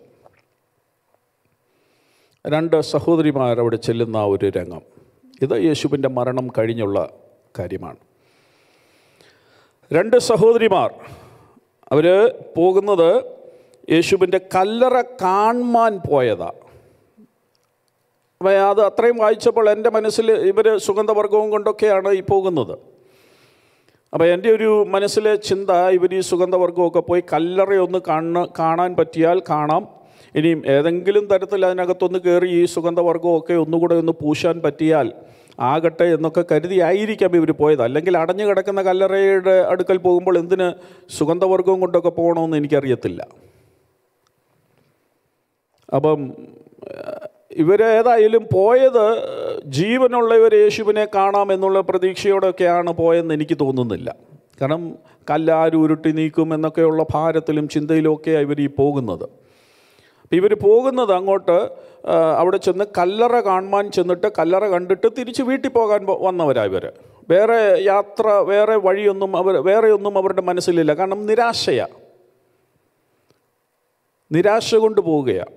[SPEAKER 1] രണ്ട് സഹോദരിമാർ അവിടെ ചെല്ലുന്ന ഒരു രംഗം, ഇത് യേശുവിൻ്റെ മരണം കഴിഞ്ഞുള്ള കാര്യമാണ്. രണ്ട് സഹോദരിമാർ അവർ പോകുന്നത് യേശുവിൻ്റെ കല്ലറ കാണുവാൻ പോയതാണ്. അപ്പോൾ അത് അത്രയും വായിച്ചപ്പോൾ എൻ്റെ മനസ്സിൽ ഇവർ സുഗന്ധവർഗവും കൊണ്ടൊക്കെയാണ് ഈ പോകുന്നത്. അപ്പോൾ എൻ്റെ ഒരു മനസ്സിലെ ചിന്ത, ഇവർ ഈ സുഗന്ധവർഗമൊക്കെ പോയി കല്ലറയൊന്ന് കാണ കാണാൻ പറ്റിയാൽ കാണാം, ഇനിയും ഏതെങ്കിലും തരത്തിൽ അതിനകത്തൊന്ന് കയറി ഈ സുഗന്ധവർഗമൊക്കെ ഒന്നുകൂടെ ഒന്ന് പൂശാൻ പറ്റിയാൽ ആകട്ടെ എന്നൊക്കെ കരുതി ആയിരിക്കാം ഇവർ പോയത്. അല്ലെങ്കിൽ അടഞ്ഞു കിടക്കുന്ന കല്ലറയുടെ അടുക്കൽ പോകുമ്പോൾ എന്തിന് സുഗന്ധവർഗവും കൊണ്ടൊക്കെ പോകണമെന്ന് എനിക്കറിയത്തില്ല. അപ്പം ഇവരേതായാലും പോയത് ജീവനുള്ള ഇവർ യേശുവിനെ കാണാമെന്നുള്ള പ്രതീക്ഷയോടൊക്കെയാണ് പോയെന്ന് എനിക്ക് തോന്നുന്നില്ല. കാരണം കല്ലാര് ഉരുട്ടി നീക്കും എന്നൊക്കെയുള്ള ഭാരത്തിലും ചിന്തയിലുമൊക്കെ ഇവർ ഈ പോകുന്നത്. അപ്പം ഇവർ പോകുന്നത് അങ്ങോട്ട് അവിടെ ചെന്ന് കല്ലറ കാണുവാൻ ചെന്നിട്ട് കല്ലറ കണ്ടിട്ട് തിരിച്ച് വീട്ടിൽ പോകാൻ വന്നവരാണ് ഇവർ. വേറെ യാത്ര, വേറെ വഴിയൊന്നും അവർ വേറെ ഒന്നും അവരുടെ മനസ്സിലില്ല. കാരണം നിരാശയാണ്, നിരാശ കൊണ്ട് പോവുകയാണ്.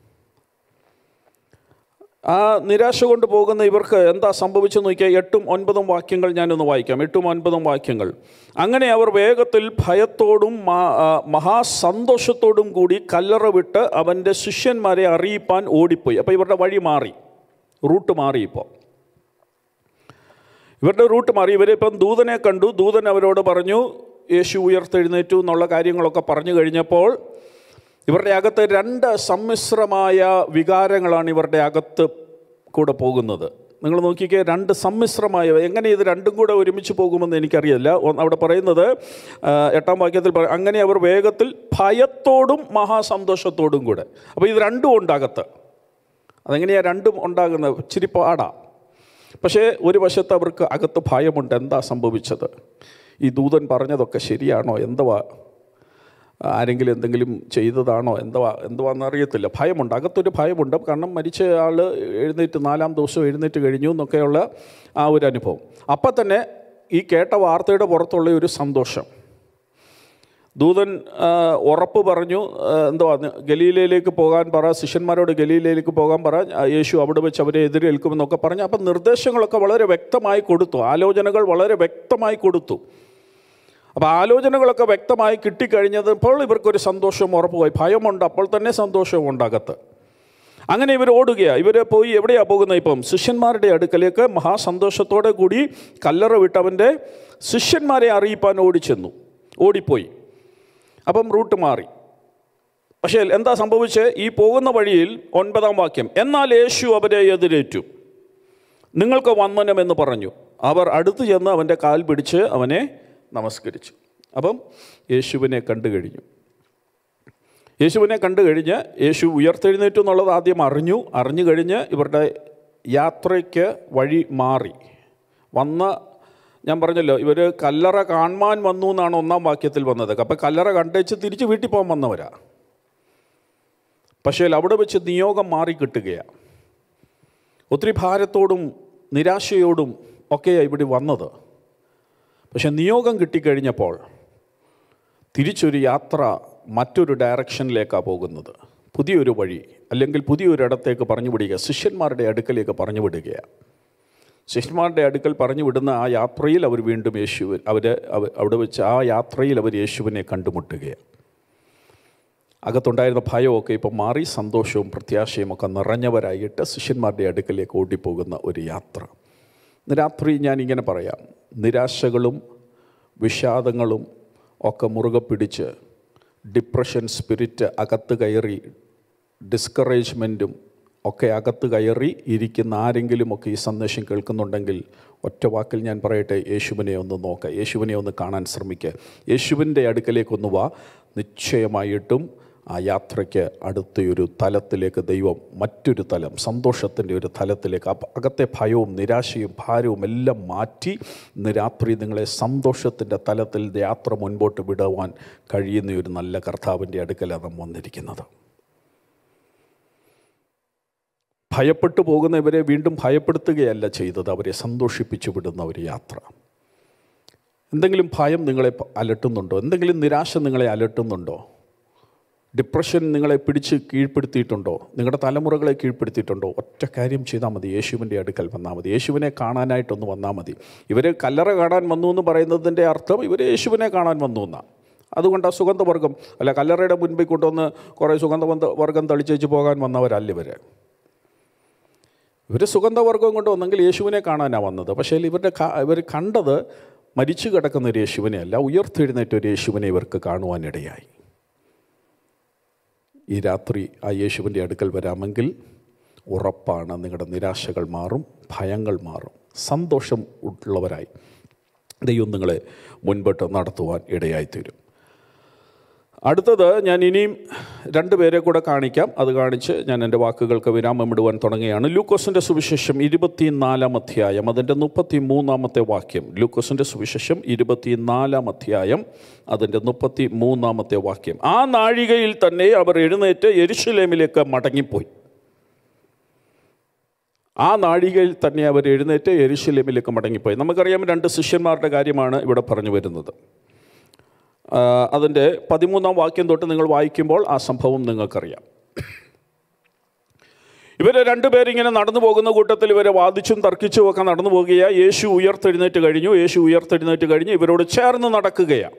[SPEAKER 1] ആ നിരാശ കൊണ്ട് പോകുന്ന ഇവർക്ക് എന്താ സംഭവിച്ചെന്ന് നോക്കിയാൽ എട്ടും ഒൻപതും വാക്യങ്ങൾ ഞാനൊന്ന് വായിക്കാം. എട്ടും ഒൻപതും വാക്യങ്ങൾ. അങ്ങനെ അവർ വേഗത്തിൽ ഭയത്തോടും മഹാസന്തോഷത്തോടും കൂടി കല്ലറ വിട്ട് അവൻ്റെ ശിഷ്യന്മാരെ അറിയിപ്പാൻ ഓടിപ്പോയി. അപ്പോൾ ഇവരുടെ വഴി മാറി, റൂട്ട് മാറി. ഇപ്പോൾ ഇവരുടെ റൂട്ട് മാറി. ഇവരിപ്പം ദൂതനെ കണ്ടു. ദൂതൻ അവരോട് പറഞ്ഞു യേശു ഉയർത്തെഴുന്നേറ്റു എന്നുള്ള കാര്യങ്ങളൊക്കെ പറഞ്ഞു കഴിഞ്ഞപ്പോൾ ഇവരുടെ അകത്ത് രണ്ട് സമ്മിശ്രമായ വികാരങ്ങളാണ് ഇവരുടെ അകത്ത് കൂടെ പോകുന്നത്. നിങ്ങൾ നോക്കിക്കേ, രണ്ട് സമ്മിശ്രമായ, എങ്ങനെ ഇത് രണ്ടും കൂടെ ഒരുമിച്ച് പോകുമെന്ന് എനിക്കറിയില്ല. അവിടെ പറയുന്നത് എട്ടാം വാക്യത്തിൽ പറയും, അങ്ങനെ അവർ വേഗത്തിൽ ഭയത്തോടും മഹാസന്തോഷത്തോടും കൂടെ. അപ്പോൾ ഇത് രണ്ടും ഉണ്ട് അകത്ത്. അതെങ്ങനെയാണ് രണ്ടും ഉണ്ടാകുന്നത്? ഇച്ചിരി പാടാ. പക്ഷേ ഒരു വശത്ത് അവർക്ക് അകത്ത് ഭയമുണ്ട്. എന്താ സംഭവിച്ചത്? ഈ ദൂതൻ പറഞ്ഞതൊക്കെ ശരിയാണോ? എന്തുവാ, ആരെങ്കിലും എന്തെങ്കിലും ചെയ്തതാണോ? എന്തുവാ എന്തുവാന്ന് അറിയത്തില്ല. ഭയമുണ്ട്, അകത്തൊരു ഭയമുണ്ട്. കാരണം മരിച്ച ആൾ എഴുന്നേറ്റ് നാലാം ദിവസം എഴുന്നേറ്റ് കഴിഞ്ഞു എന്നൊക്കെയുള്ള ആ ഒരു അനുഭവം. അപ്പം തന്നെ ഈ കേട്ട വാർത്തയുടെ പുറത്തുള്ള ഒരു സന്തോഷം. ദൂതൻ ഉറപ്പ് പറഞ്ഞു, എന്തുവാ, ഗലീലയിലേക്ക് പോകാൻ പറ, ശിഷ്യന്മാരോട് ഗലീലയിലേക്ക് പോകാൻ പറ, യേശു അവിടെ വെച്ച് അവരെ എതിരേൽക്കുമെന്നൊക്കെ പറഞ്ഞു. അപ്പം നിർദ്ദേശങ്ങളൊക്കെ വളരെ വ്യക്തമായി കൊടുത്തു, ആലോചനകൾ വളരെ വ്യക്തമായി കൊടുത്തു. അപ്പോൾ ആലോചനകളൊക്കെ വ്യക്തമായി കിട്ടിക്കഴിഞ്ഞപ്പോൾ ഇവർക്കൊരു സന്തോഷവും ഉറപ്പുമായി. ഭയമുണ്ട്, അപ്പോൾ തന്നെ സന്തോഷവും ഉണ്ടാകത്ത്. അങ്ങനെ ഇവർ ഓടുകയാണ്. ഇവർ പോയി എവിടെയാണ് പോകുന്നത്? ഇപ്പം ശിഷ്യന്മാരുടെ അടുക്കലേക്ക് മഹാസന്തോഷത്തോടെ കൂടി കല്ലറ വിട്ടവൻ്റെ ശിഷ്യന്മാരെ അറിയിപ്പാൻ ഓടിച്ചെന്നു, ഓടിപ്പോയി. അപ്പം റൂട്ട് മാറി. പക്ഷേ എന്താ സംഭവിച്ചത്? ഈ പോകുന്ന വഴിയിൽ ഒൻപതാം വാക്യം, എന്നാൽ യേശു അവരെ എതിരേറ്റു, നിങ്ങൾക്ക് വന്ദനമെന്ന് പറഞ്ഞു. അവർ അടുത്ത് ചെന്ന് അവൻ്റെ കാൽ പിടിച്ച് അവനെ നമസ്കരിച്ചു. അപ്പം യേശുവിനെ കണ്ടു കഴിഞ്ഞു. യേശുവിനെ കണ്ടു കഴിഞ്ഞ് യേശു ഉയർത്തെഴുന്നേറ്റു എന്നുള്ളത് ആദ്യം അറിഞ്ഞു. അറിഞ്ഞു കഴിഞ്ഞ് ഇവരുടെ യാത്രയ്ക്ക് വഴി മാറി. വന്ന ഞാൻ പറഞ്ഞല്ലോ, ഇവർ കല്ലറ കാണുവാൻ വന്നു എന്നാണ് ഒന്നാം വാക്യത്തിൽ വന്നത്. അപ്പം കല്ലറ കണ്ടേച്ച് തിരിച്ച് വീട്ടിൽ പോകാൻ വന്നവരാ. പക്ഷേ അവിടെ വെച്ച് നിയോഗം മാറി കിട്ടുകയാണ്. ഒത്തിരി ഭാരത്തോടും നിരാശയോടും ഒക്കെയാണ് ഇവിടെ വന്നത്. പക്ഷെ നിയോഗം കിട്ടിക്കഴിഞ്ഞപ്പോൾ തിരിച്ചൊരു യാത്ര മറ്റൊരു ഡയറക്ഷനിലേക്കാണ് പോകുന്നത്. പുതിയൊരു വഴി, അല്ലെങ്കിൽ പുതിയൊരിടത്തേക്ക് പറഞ്ഞു വിടുക, ശിഷ്യന്മാരുടെ അടുക്കലേക്ക് പറഞ്ഞു വിടുകയാണ്. ശിഷ്യന്മാരുടെ അടുക്കൽ പറഞ്ഞു വിടുന്ന ആ യാത്രയിൽ അവർ വീണ്ടും യേശു അവർ അവിടെ വെച്ച് ആ യാത്രയിൽ അവർ യേശുവിനെ കണ്ടുമുട്ടുകയാണ്. അകത്തുണ്ടായിരുന്ന ഭയമൊക്കെ ഇപ്പം മാറി, സന്തോഷവും പ്രത്യാശയും ഒക്കെ നിറഞ്ഞവരായിട്ട് ശിഷ്യന്മാരുടെ അടുക്കലേക്ക് ഓടിപ്പോകുന്ന ഒരു യാത്ര. രാത്രി ഞാനിങ്ങനെ പറയാം, നിരാശകളും വിഷാദങ്ങളും ഒക്കെ മുറുകെ പിടിച്ച് ഡിപ്രഷൻ സ്പിരിറ്റ് അകത്ത് കയറി ഡിസ്കറേജ്മെൻറ്റും ഒക്കെ അകത്ത് കയറി ഇരിക്കുന്ന ആരെങ്കിലുമൊക്കെ ഈ സന്ദേശം കേൾക്കുന്നുണ്ടെങ്കിൽ ഒറ്റ വാക്കിൽ ഞാൻ പറയട്ടെ, യേശുവിനെ ഒന്ന് നോക്കുക, യേശുവിനെ ഒന്ന് കാണാൻ ശ്രമിക്കുക, യേശുവിൻ്റെ അടുക്കലേക്കൊന്ന് വാ. നിശ്ചയമായിട്ടും ആ യാത്രയ്ക്ക് അടുത്തൊരു തലത്തിലേക്ക് ദൈവം, മറ്റൊരു തലം, സന്തോഷത്തിൻ്റെ ഒരു തലത്തിലേക്ക്, അകത്തെ ഭയവും നിരാശയും ഭാരവും എല്ലാം മാറ്റി ഇന്ന് രാത്രി നിങ്ങളെ സന്തോഷത്തിൻ്റെ തലത്തിൽ യാത്ര മുൻപോട്ട് വിടുവാൻ കഴിയുന്ന ഒരു നല്ല കർത്താവിൻ്റെ അടുക്കലാണ് നാം വന്നിരിക്കുന്നത്. ഭയപ്പെട്ടു പോകുന്നവരെ വീണ്ടും ഭയപ്പെടുത്തുകയല്ല ചെയ്തത്, അവരെ സന്തോഷിപ്പിച്ചു വിടുന്ന ഒരു യാത്ര. എന്തെങ്കിലും ഭയം നിങ്ങളെ അലട്ടുന്നുണ്ടോ? എന്തെങ്കിലും നിരാശ നിങ്ങളെ അലട്ടുന്നുണ്ടോ? ഡിപ്രഷൻ നിങ്ങളെ പിടിച്ച് കീഴ്പ്പെടുത്തിയിട്ടുണ്ടോ? നിങ്ങളുടെ തലമുറകളെ കീഴ്പ്പെടുത്തിയിട്ടുണ്ടോ? ഒറ്റ കാര്യം ചെയ്താൽ മതി, യേശുവിൻ്റെ അടുക്കൽ വന്നാൽ മതി. യേശുവിനെ കാണാനായിട്ടൊന്ന് വന്നാൽ മതി. ഇവർ കല്ലറ കാണാൻ വന്നു എന്ന് പറയുന്നതിൻ്റെ അർത്ഥം ഇവർ യേശുവിനെ കാണാൻ വന്നു എന്നാണ്. അതുകൊണ്ട് ആ സുഗന്ധവർഗം അല്ല, കല്ലറയുടെ മുൻപിൽ കൊണ്ടുവന്ന് കുറേ സുഗന്ധവർഗം തളിച്ചേച്ച് പോകാൻ വന്നവരല്ല ഇവർ. ഇവർ സുഗന്ധവർഗം കൊണ്ട് വന്നെങ്കിൽ യേശുവിനെ കാണാനാണ് വന്നത്. പക്ഷേ ഇവരുടെ ഇവർ കണ്ടത് മരിച്ചു കിടക്കുന്ന ഒരു യേശുവിനെ അല്ല, ഉയർത്തെഴുന്നേറ്റ ഒരു യേശുവിനെ ഇവർക്ക് കാണുവാനിടയായി. ഈ രാത്രി ആ യേശുവിൻ്റെ അടുക്കൽ വരാമെങ്കിൽ ഉറപ്പാണ് നിങ്ങളുടെ നിരാശകൾ മാറും, ഭയങ്ങൾ മാറും, സന്തോഷം ഉള്ളവരായി ദൈവം നിങ്ങളെ മുൻപോട്ട് നടത്തുവാൻ ഇടയായിത്തീരും. അടുത്തത് ഞാൻ ഇനിയും രണ്ട് പേരെ കൂടെ കാണിക്കാം. അത് കാണിച്ച് ഞാൻ എൻ്റെ വാക്കുകൾക്ക് വിരാമം ഇടുവാൻ തുടങ്ങുകയാണ്. ലൂക്കോസിൻ്റെ സുവിശേഷം ഇരുപത്തിനാലാം അധ്യായം അതിൻ്റെ മുപ്പത്തി മൂന്നാമത്തെ വാക്യം. ലൂക്കോസിൻ്റെ സുവിശേഷം ഇരുപത്തിനാലാം അധ്യായം അതിൻ്റെ മുപ്പത്തി മൂന്നാമത്തെ വാക്യം. ആ നാഴികയിൽ തന്നെ അവർ എഴുന്നേറ്റ് യെരുശലേമിലേക്ക് മടങ്ങിപ്പോയി. ആ നാഴികയിൽ തന്നെ അവർ എഴുന്നേറ്റ് യെരുശലേമിലേക്ക് മടങ്ങിപ്പോയി. നമുക്കറിയാം, രണ്ട് ശിഷ്യന്മാരുടെ കാര്യമാണ് ഇവിടെ പറഞ്ഞു വരുന്നത്. അതിൻ്റെ പതിമൂന്നാം വാക്യം തൊട്ട് നിങ്ങൾ വായിക്കുമ്പോൾ ആ സംഭവം നിങ്ങൾക്കറിയാം. ഇവർ രണ്ടുപേരിങ്ങനെ നടന്നു പോകുന്ന കൂട്ടത്തിൽ ഇവരെ വാദിച്ചും തർക്കിച്ചും ഒക്കെ നടന്നു പോകുകയാണ്. യേശു ഉയർത്തെഴുന്നേറ്റ് കഴിഞ്ഞു. യേശു ഉയർത്തെഴുന്നേറ്റ് കഴിഞ്ഞ് ഇവരോട് ചേർന്ന് നടക്കുകയാണ്.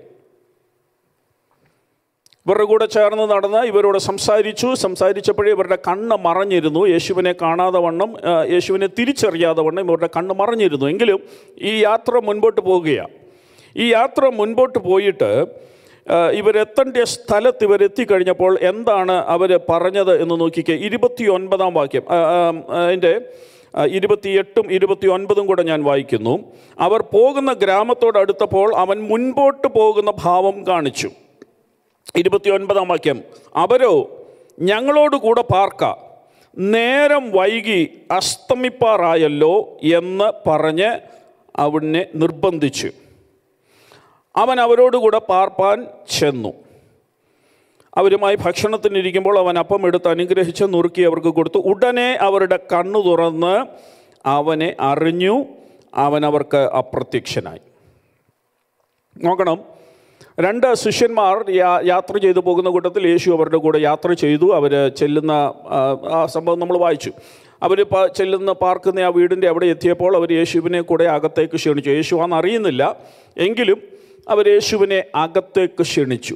[SPEAKER 1] ഇവരുടെ കൂടെ ചേർന്ന് നടന്ന് ഇവരോട് സംസാരിച്ചു. സംസാരിച്ചപ്പോഴേ ഇവരുടെ കണ്ണ് മറഞ്ഞിരുന്നു. യേശുവിനെ കാണാതെ വണ്ണം, യേശുവിനെ തിരിച്ചറിയാതെ വണ്ണം ഇവരുടെ കണ്ണ് മറഞ്ഞിരുന്നു. എങ്കിലും ഈ യാത്ര മുൻപോട്ട് പോവുകയാണ്. ഈ യാത്ര മുൻപോട്ട് പോയിട്ട് ഇവരെത്തേണ്ട സ്ഥലത്ത് ഇവരെത്തിക്കഴിഞ്ഞപ്പോൾ എന്താണ് അവർ പറഞ്ഞത് എന്ന് നോക്കിക്കേ. ഇരുപത്തി ഒൻപതാം വാക്യം, അതിൻ്റെ ഇരുപത്തിയെട്ടും ഇരുപത്തി ഒൻപതും കൂടെ ഞാൻ വായിക്കുന്നു. അവർ പോകുന്ന ഗ്രാമത്തോടടുത്തപ്പോൾ അവൻ മുൻപോട്ട് പോകുന്ന ഭാവം കാണിച്ചു. ഇരുപത്തി ഒൻപതാം വാക്യം, അവരോ ഞങ്ങളോട് കൂടെ പാർക്ക, നേരം വൈകി അസ്തമിപ്പാറായല്ലോ എന്ന് പറഞ്ഞ് അവനെ നിർബന്ധിച്ചു. അവൻ അവരോടുകൂടെ പാർപ്പാൻ ചെന്നു. അവരുമായി ഭക്ഷണത്തിനിരിക്കുമ്പോൾ അവൻ അപ്പം എടുത്ത് അനുഗ്രഹിച്ച് നുറുക്കി അവർക്ക് കൊടുത്തു. ഉടനെ അവരുടെ കണ്ണു തുറന്ന് അവനെ അറിഞ്ഞു. അവൻ അവർക്ക് അപ്രത്യക്ഷനായി. നോക്കണം, രണ്ട് ശിഷ്യന്മാർ യാത്ര ചെയ്തു പോകുന്ന കൂട്ടത്തിൽ യേശു അവരുടെ കൂടെ യാത്ര ചെയ്തു. അവർ ചെല്ലുന്ന ആ സംഭവം നമ്മൾ വായിച്ചു. അവർ ചെല്ലുന്ന പാർക്കുന്ന ആ വീടിൻ്റെ അവിടെ എത്തിയപ്പോൾ അവർ യേശുവിനെ കൂടെ അകത്തേക്ക് ക്ഷണിച്ചു. യേശു ആണെന്ന് അറിയുന്നില്ല, എങ്കിലും അവർ യേശുവിനെ അകത്തേക്ക് ക്ഷണിച്ചു.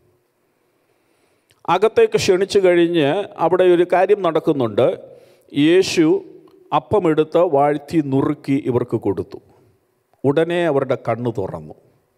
[SPEAKER 1] അകത്തേക്ക് ക്ഷണിച്ചു കഴിഞ്ഞ് അവിടെ ഒരു കാര്യം നടക്കുന്നുണ്ട്. യേശു അപ്പമെടുത്ത് വാഴ്ത്തി നുറുക്കി ഇവർക്ക് കൊടുത്തു. ഉടനെ അവരുടെ കണ്ണ് തുറന്നു.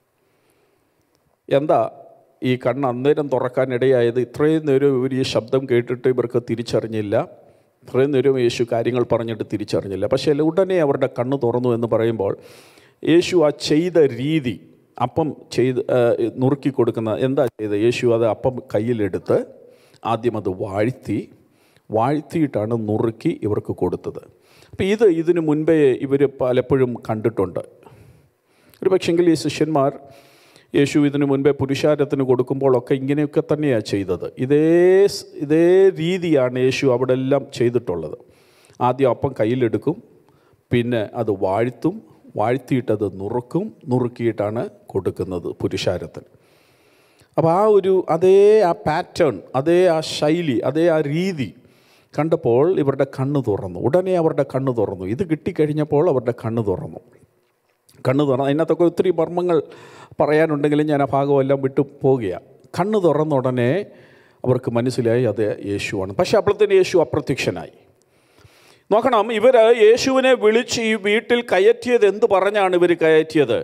[SPEAKER 1] എന്താ ഈ കണ്ണ് അന്നേരം തുറക്കാനിടയായത്? ഇത്രയും നേരം ഇവർ ഈ ശബ്ദം കേട്ടിട്ട് ഇവർക്ക് തിരിച്ചറിഞ്ഞില്ല. ഇത്രയും നേരം യേശു കാര്യങ്ങൾ പറഞ്ഞിട്ട് തിരിച്ചറിഞ്ഞില്ല. പക്ഷേ ഉടനെ അവരുടെ കണ്ണ് തുറന്നു എന്ന് പറയുമ്പോൾ യേശു ആ ചെയ്ത രീതി, അപ്പം ചെയ്ത് നുറുക്കി കൊടുക്കുന്ന എന്താ ചെയ്തത്? യേശു അത് അപ്പം കയ്യിലെടുത്ത് ആദ്യം അത് വാഴ്ത്തി വാഴ്ത്തിയിട്ടാണ് നുറുക്കി ഇവർക്ക് കൊടുത്തത്. അപ്പോൾ ഇത് ഇതിനു മുൻപേ ഇവർ പലപ്പോഴും കണ്ടിട്ടുണ്ട്. ഒരു പക്ഷെങ്കിൽ ഈ ശിഷ്യന്മാർ യേശു ഇതിനു മുൻപേ പുരുഷാരത്തിന് കൊടുക്കുമ്പോഴൊക്കെ ഇങ്ങനെയൊക്കെ തന്നെയാണ് ചെയ്തത്. ഇതേ ഇതേ രീതിയാണ് യേശു അവിടെ എല്ലാം ചെയ്തിട്ടുള്ളത്. ആദ്യം അപ്പം കയ്യിലെടുക്കും, പിന്നെ അത് വാഴ്ത്തും, വാഴ്ത്തിയിട്ടത് നുറുക്കും, നുറുക്കിയിട്ടാണ് കൊടുക്കുന്നത് പുരുഷാരത്തിന്. അപ്പോൾ ആ ഒരു അതേ ആ പാറ്റേൺ, അതേ ആ ശൈലി, അതേ ആ രീതി കണ്ടപ്പോൾ ഇവരുടെ കണ്ണ് തുറന്നു. ഉടനെ അവരുടെ കണ്ണ് തുറന്നു. ഇത് കിട്ടിക്കഴിഞ്ഞപ്പോൾ അവരുടെ കണ്ണ് തുറന്നു. കണ്ണ് തുറന്നു. അതിനകത്തൊക്കെ ഒത്തിരി മർമ്മങ്ങൾ പറയാനുണ്ടെങ്കിലും ഞാൻ ആ ഭാഗമെല്ലാം വിട്ടു പോകുകയാണ്. കണ്ണ് തുറന്ന ഉടനെ അവർക്ക് മനസ്സിലായി അത് യേശുവാണ്. പക്ഷേ അപ്പോഴത്തേന് യേശു അപ്രത്യക്ഷനായി. നോക്കണം, ഇവർ യേശുവിനെ വിളിച്ച് ഈ വീട്ടിൽ കയറ്റിയത് എന്ത് പറഞ്ഞാണ് ഇവർ കയറ്റിയത്?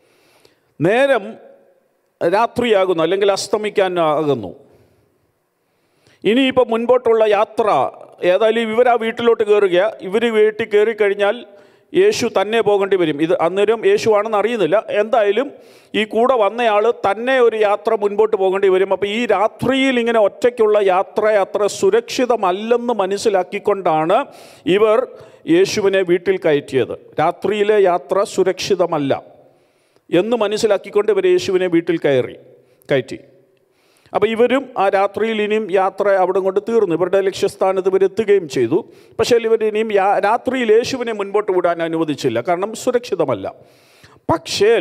[SPEAKER 1] നേരം രാത്രിയാകുന്നു, അല്ലെങ്കിൽ അസ്തമിക്കാൻ ആകുന്നു. ഇനിയിപ്പോൾ മുൻപോട്ടുള്ള യാത്ര ഏതായാലും ഇവർ ആ വീട്ടിലോട്ട് കയറുക. ഇവർ വീട്ടിൽ കയറി കഴിഞ്ഞാൽ യേശു തന്നെ പോകേണ്ടി വരും. ഇത് അന്നേരം യേശു ആണെന്ന് അറിയുന്നില്ല. എന്തായാലും ഈ കൂടെ വന്നയാൾ തന്നെ ഒരു യാത്ര മുൻപോട്ട് പോകേണ്ടി വരും. അപ്പോൾ ഈ രാത്രിയിൽ ഇങ്ങനെ ഒറ്റയ്ക്കുള്ള യാത്ര അത്ര സുരക്ഷിതമല്ലെന്ന് മനസ്സിലാക്കിക്കൊണ്ടാണ് ഇവർ യേശുവിനെ വീട്ടിൽ കയറ്റിയത്. രാത്രിയിലെ യാത്ര സുരക്ഷിതമല്ല എന്ന് മനസ്സിലാക്കിക്കൊണ്ട് ഇവർ യേശുവിനെ വീട്ടിൽ കയറി കയറ്റി. അപ്പോൾ ഇവരും ആ രാത്രിയിൽ ഇനിയും യാത്ര അവിടെ കൊണ്ട് തീർന്നു. ഇവരുടെ ലക്ഷ്യസ്ഥാനത്ത് ഇവരെത്തുകയും ചെയ്തു. പക്ഷേ ഇവർ ഇനിയും രാത്രിയിൽ യേശുവിനെ മുൻപോട്ട് വിടാൻ അനുവദിച്ചില്ല, കാരണം സുരക്ഷിതമല്ല. പക്ഷേ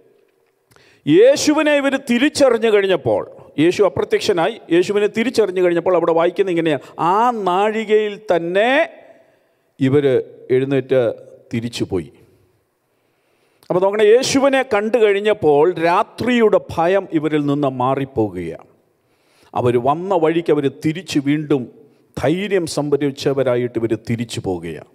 [SPEAKER 1] യേശുവിനെ ഇവർ തിരിച്ചറിഞ്ഞു കഴിഞ്ഞപ്പോൾ, യേശു അപ്രത്യക്ഷനായി യേശുവിനെ തിരിച്ചറിഞ്ഞു കഴിഞ്ഞപ്പോൾ അവിടെ വായിക്കുന്നത് ഇങ്ങനെയാണ്: ആ നാഴികയിൽ തന്നെ ഇവർ എഴുന്നേറ്റ് തിരിച്ചു പോയി. അപ്പോൾ നോക്കണേ, യേശുവിനെ കണ്ടു കഴിഞ്ഞപ്പോൾ രാത്രിയുടെ ഭയം ഇവരിൽ നിന്ന് മാറിപ്പോകുകയാണ്. അവർ വന്ന വഴിക്ക് അവർ തിരിച്ച് വീണ്ടും ധൈര്യം സംഭരിച്ചവരായിട്ട് ഇവർ തിരിച്ചു പോകുകയാണ്.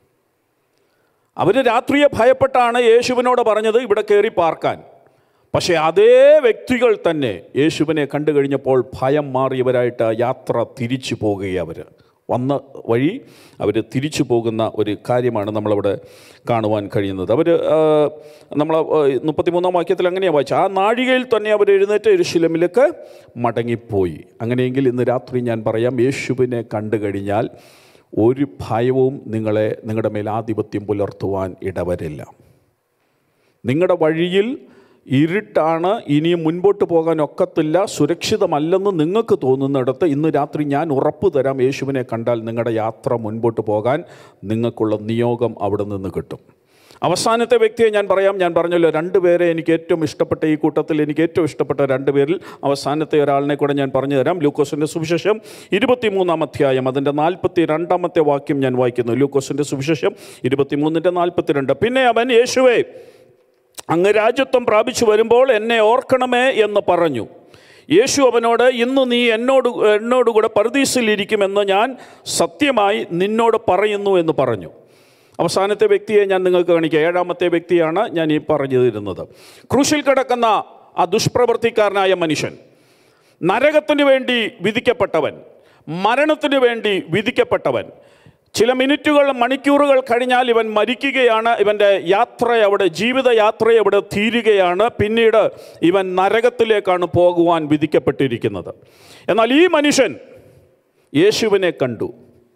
[SPEAKER 1] അവർ രാത്രിയെ ഭയപ്പെട്ടാണ് യേശുവിനോട് പറഞ്ഞത് ഇവിടെ കയറി പാർക്കാൻ. പക്ഷേ അതേ വ്യക്തികൾ തന്നെ യേശുവിനെ കണ്ടു കഴിഞ്ഞപ്പോൾ ഭയം മാറിയവരായിട്ട് യാത്ര തിരിച്ചു പോകുകയാണ്. അവർ വന്ന വഴി അവർ തിരിച്ചു പോകുന്ന ഒരു കാര്യമാണ് നമ്മളവിടെ കാണുവാൻ കഴിയുന്നത്. അവർ നമ്മൾ മുപ്പത്തിമൂന്നാം വാക്യത്തിൽ അങ്ങനെയാണ് വായിച്ചത്: ആ നാഴികയിൽ തന്നെ അവർ എഴുന്നേറ്റ് യെരൂശലേമിലേക്ക് മടങ്ങിപ്പോയി. അങ്ങനെയെങ്കിൽ ഇന്ന് രാത്രി ഞാൻ പറയാം, യേശുവിനെ കണ്ടു കഴിഞ്ഞാൽ ഒരു ഭയവും നിങ്ങളെ നിങ്ങളുടെ മേൽ ആധിപത്യം പുലർത്തുവാൻ ഇടവരില്ല. നിങ്ങളുടെ വഴിയിൽ ഇരുട്ടാണ്, ഇനിയും മുൻപോട്ട് പോകാൻ ഒക്കത്തില്ല, സുരക്ഷിതമല്ലെന്ന് നിങ്ങൾക്ക് തോന്നുന്നിടത്ത് ഇന്ന് രാത്രി ഞാൻ ഉറപ്പ് തരാം, യേശുവിനെ കണ്ടാൽ നിങ്ങളുടെ യാത്ര മുൻപോട്ട് പോകാൻ നിങ്ങൾക്കുള്ള നിയോഗം അവിടെ നിന്ന് കിട്ടും. അവസാനത്തെ വ്യക്തിയെ ഞാൻ പറയാം. ഞാൻ പറഞ്ഞല്ലോ, രണ്ടുപേരെ എനിക്ക് ഏറ്റവും ഇഷ്ടപ്പെട്ട, ഈ കൂട്ടത്തിൽ എനിക്ക് ഏറ്റവും ഇഷ്ടപ്പെട്ട രണ്ടുപേരിൽ അവസാനത്തെ ഒരാളിനെ കൂടെ ഞാൻ പറഞ്ഞു തരാം. ലൂക്കോസിൻ്റെ സുവിശേഷം ഇരുപത്തിമൂന്നാം അധ്യായം അതിൻ്റെ നാൽപ്പത്തി രണ്ടാമത്തെ വാക്യം ഞാൻ വായിക്കുന്നു. ലൂക്കോസിൻ്റെ സുവിശേഷം ഇരുപത്തിമൂന്നിൻ്റെ നാൽപ്പത്തിരണ്ട്: പിന്നെ അവൻ, യേശുവേ, അങ്ങ് രാജ്യത്വം പ്രാപിച്ചു വരുമ്പോൾ എന്നെ ഓർക്കണമേ എന്ന് പറഞ്ഞു. യേശു അവനോട്, ഇന്ന് നീ എന്നോട് എന്നോടുകൂടെ പറുദീസയിലിരിക്കുമെന്ന് ഞാൻ സത്യമായി നിന്നോട് പറയുന്നു എന്ന് പറഞ്ഞു. അവസാനത്തെ വ്യക്തിയെ ഞാൻ നിങ്ങൾക്ക് കാണിക്കാം. ഏഴാമത്തെ വ്യക്തിയാണ് ഞാൻ ഈ പറഞ്ഞു തരുന്നത്. ക്രൂശിൽ കിടക്കുന്ന ആ ദുഷ്പ്രവർത്തിക്കാരനായ മനുഷ്യൻ, നരകത്തിനു വേണ്ടി വിധിക്കപ്പെട്ടവൻ, മരണത്തിനു വേണ്ടി വിധിക്കപ്പെട്ടവൻ. ചില മിനിറ്റുകൾ, മണിക്കൂറുകൾ കഴിഞ്ഞാൽ ഇവൻ മരിക്കുകയാണ്. ഇവൻ്റെ യാത്ര അവിടെ, ജീവിതയാത്ര അവിടെ തീരുകയാണ്. പിന്നീട് ഇവൻ നരകത്തിലേക്കാണ് പോകുവാൻ വിധിക്കപ്പെട്ടിരിക്കുന്നത്. എന്നാൽ ഈ മനുഷ്യൻ യേശുവിനെ കണ്ടു.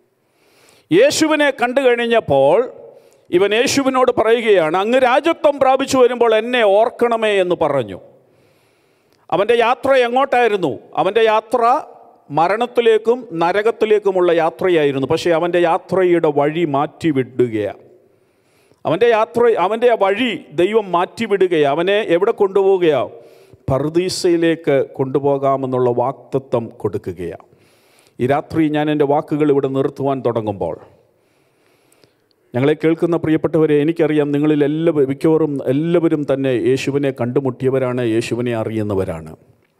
[SPEAKER 1] യേശുവിനെ കണ്ടു കഴിഞ്ഞപ്പോൾ ഇവൻ യേശുവിനോട് പറയുകയാണ്, അങ്ങ് രാജ്യത്വം പ്രാപിച്ചു വരുമ്പോൾ എന്നെ ഓർക്കണമേ എന്ന് പറഞ്ഞു. അവൻ്റെ യാത്ര എങ്ങോട്ടായിരുന്നു? അവൻ്റെ യാത്ര മരണത്തിലേക്കും നരകത്തിലേക്കുമുള്ള യാത്രയായിരുന്നു. പക്ഷേ അവൻ്റെ യാത്രയുടെ വഴി മാറ്റിവിടുകയാണ്. അവൻ്റെ യാത്ര അവൻ്റെ വഴി ദൈവം മാറ്റിവിടുകയാണ്. അവനെ എവിടെ കൊണ്ടുപോവുകയാണ്? പറുദീസയിലേക്ക് കൊണ്ടുപോകാമെന്നുള്ള വാഗ്ദത്തം കൊടുക്കുകയാണ്. ഈ രാത്രി ഞാൻ എൻ്റെ വാക്കുകൾ ഇവിടെ നിർത്തുവാൻ തുടങ്ങുമ്പോൾ, ഞങ്ങളെ കേൾക്കുന്ന പ്രിയപ്പെട്ടവരെ, എനിക്കറിയാം നിങ്ങളിൽ എല്ലാവരും, മിക്കവാറും എല്ലാവരും തന്നെ യേശുവിനെ കണ്ടുമുട്ടിയവരാണ്, യേശുവിനെ അറിയുന്നവരാണ്.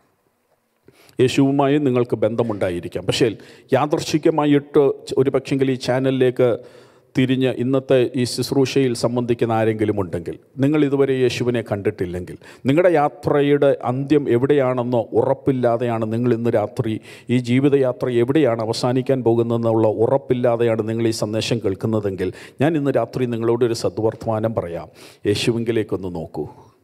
[SPEAKER 1] യേശുവുമായി നിങ്ങൾക്ക് ബന്ധമുണ്ടായിരിക്കാം. പക്ഷേ യാദൃശ്ചികമായിട്ട് ഒരു പക്ഷെങ്കിൽ ഈ ചാനലിലേക്ക് തിരിഞ്ഞ് ഇന്നത്തെ ഈ ശുശ്രൂഷയിൽ സംബന്ധിക്കുന്ന ആരെങ്കിലും ഉണ്ടെങ്കിൽ, നിങ്ങൾ ഇതുവരെ യേശുവിനെ കണ്ടിട്ടില്ലെങ്കിൽ, നിങ്ങളുടെ യാത്രയുടെ അന്ത്യം എവിടെയാണെന്നോ ഉറപ്പില്ലാതെയാണ് നിങ്ങൾ ഇന്ന് രാത്രി, ഈ ജീവിതയാത്ര എവിടെയാണ് അവസാനിക്കാൻ പോകുന്നതെന്നുള്ള ഉറപ്പില്ലാതെയാണ് നിങ്ങൾ ഈ സന്ദേശം കേൾക്കുന്നതെങ്കിൽ, ഞാൻ ഇന്ന് രാത്രി നിങ്ങളോടൊരു സദ്വർത്തമാനം പറയാം. യേശുവിങ്കിലേക്കൊന്ന് നോക്കൂ.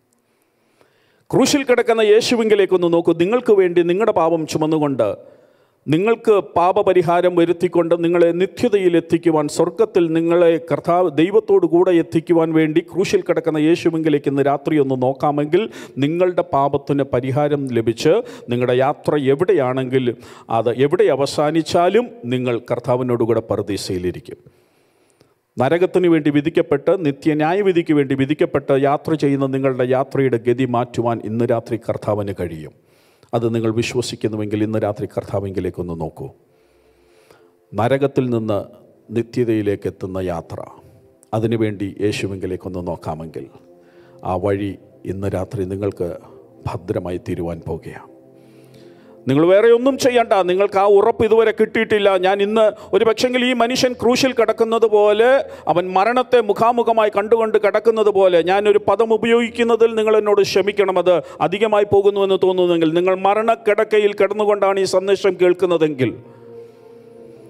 [SPEAKER 1] ക്രൂശിൽ കിടക്കുന്ന യേശുവിങ്കിലേക്കൊന്ന് നോക്കൂ. നിങ്ങൾക്ക് വേണ്ടി നിങ്ങളുടെ പാപം ചുമന്നുകൊണ്ട്, നിങ്ങൾക്ക് പാപപരിഹാരം വരുത്തിക്കൊണ്ട് നിങ്ങളെ നിത്യതയിൽ എത്തിക്കുവാൻ, സ്വർഗത്തിൽ നിങ്ങളെ കർത്താവ് ദൈവത്തോടു കൂടെ എത്തിക്കുവാൻ വേണ്ടി ക്രൂശിൽ കിടക്കുന്ന യേശുവിങ്കിലേക്ക് ഇന്ന് രാത്രി ഒന്ന് നോക്കാമെങ്കിൽ നിങ്ങളുടെ പാപത്തിന് പരിഹാരം ലഭിച്ച് നിങ്ങളുടെ യാത്ര എവിടെയാണെങ്കിലും അത് എവിടെ അവസാനിച്ചാലും നിങ്ങൾ കർത്താവിനോടുകൂടെ പറുദീസയിലിരിക്കും. നരകത്തിന് വേണ്ടി വിധിക്കപ്പെട്ട്, നിത്യന്യായവിധിക്ക് വേണ്ടി വിധിക്കപ്പെട്ട് യാത്ര ചെയ്യുന്ന നിങ്ങളുടെ യാത്രയുടെ ഗതി മാറ്റുവാൻ ഇന്ന് രാത്രി കർത്താവിന് കഴിയും. അത് നിങ്ങൾ വിശ്വസിക്കുന്നുവെങ്കിൽ ഇന്ന് രാത്രി കർത്താവിങ്കിലേക്കൊന്ന് നോക്കൂ. നരകത്തിൽ നിന്ന് നിത്യതയിലേക്ക് എത്തുന്ന യാത്ര, അതിനുവേണ്ടി യേശുവിങ്കിലേക്കൊന്ന് നോക്കാമെങ്കിൽ ആ വഴി ഇന്ന് രാത്രി നിങ്ങൾക്ക് ഭദ്രമായി തീരുവാൻ പോകുകയാണ്. നിങ്ങൾ വേറെ ഒന്നും ചെയ്യണ്ട. നിങ്ങൾക്ക് ആ ഉറപ്പ് ഇതുവരെ കിട്ടിയിട്ടില്ല. ഞാൻ ഇന്ന് ഒരു പക്ഷെങ്കിൽ ഈ മനുഷ്യൻ ക്രൂശിൽ കിടക്കുന്നത് പോലെ, അവൻ മരണത്തെ മുഖാമുഖമായി കണ്ടുകൊണ്ട് കിടക്കുന്നത് പോലെ, ഞാനൊരു പദം ഉപയോഗിക്കുന്നതിൽ നിങ്ങൾ എന്നോട് ക്ഷമിക്കണം, അത് അധികമായി പോകുന്നുവെന്ന് തോന്നുന്നെങ്കിൽ, നിങ്ങൾ മരണക്കിടക്കയിൽ കിടന്നുകൊണ്ടാണ് ഈ സന്ദേശം കേൾക്കുന്നതെങ്കിൽ,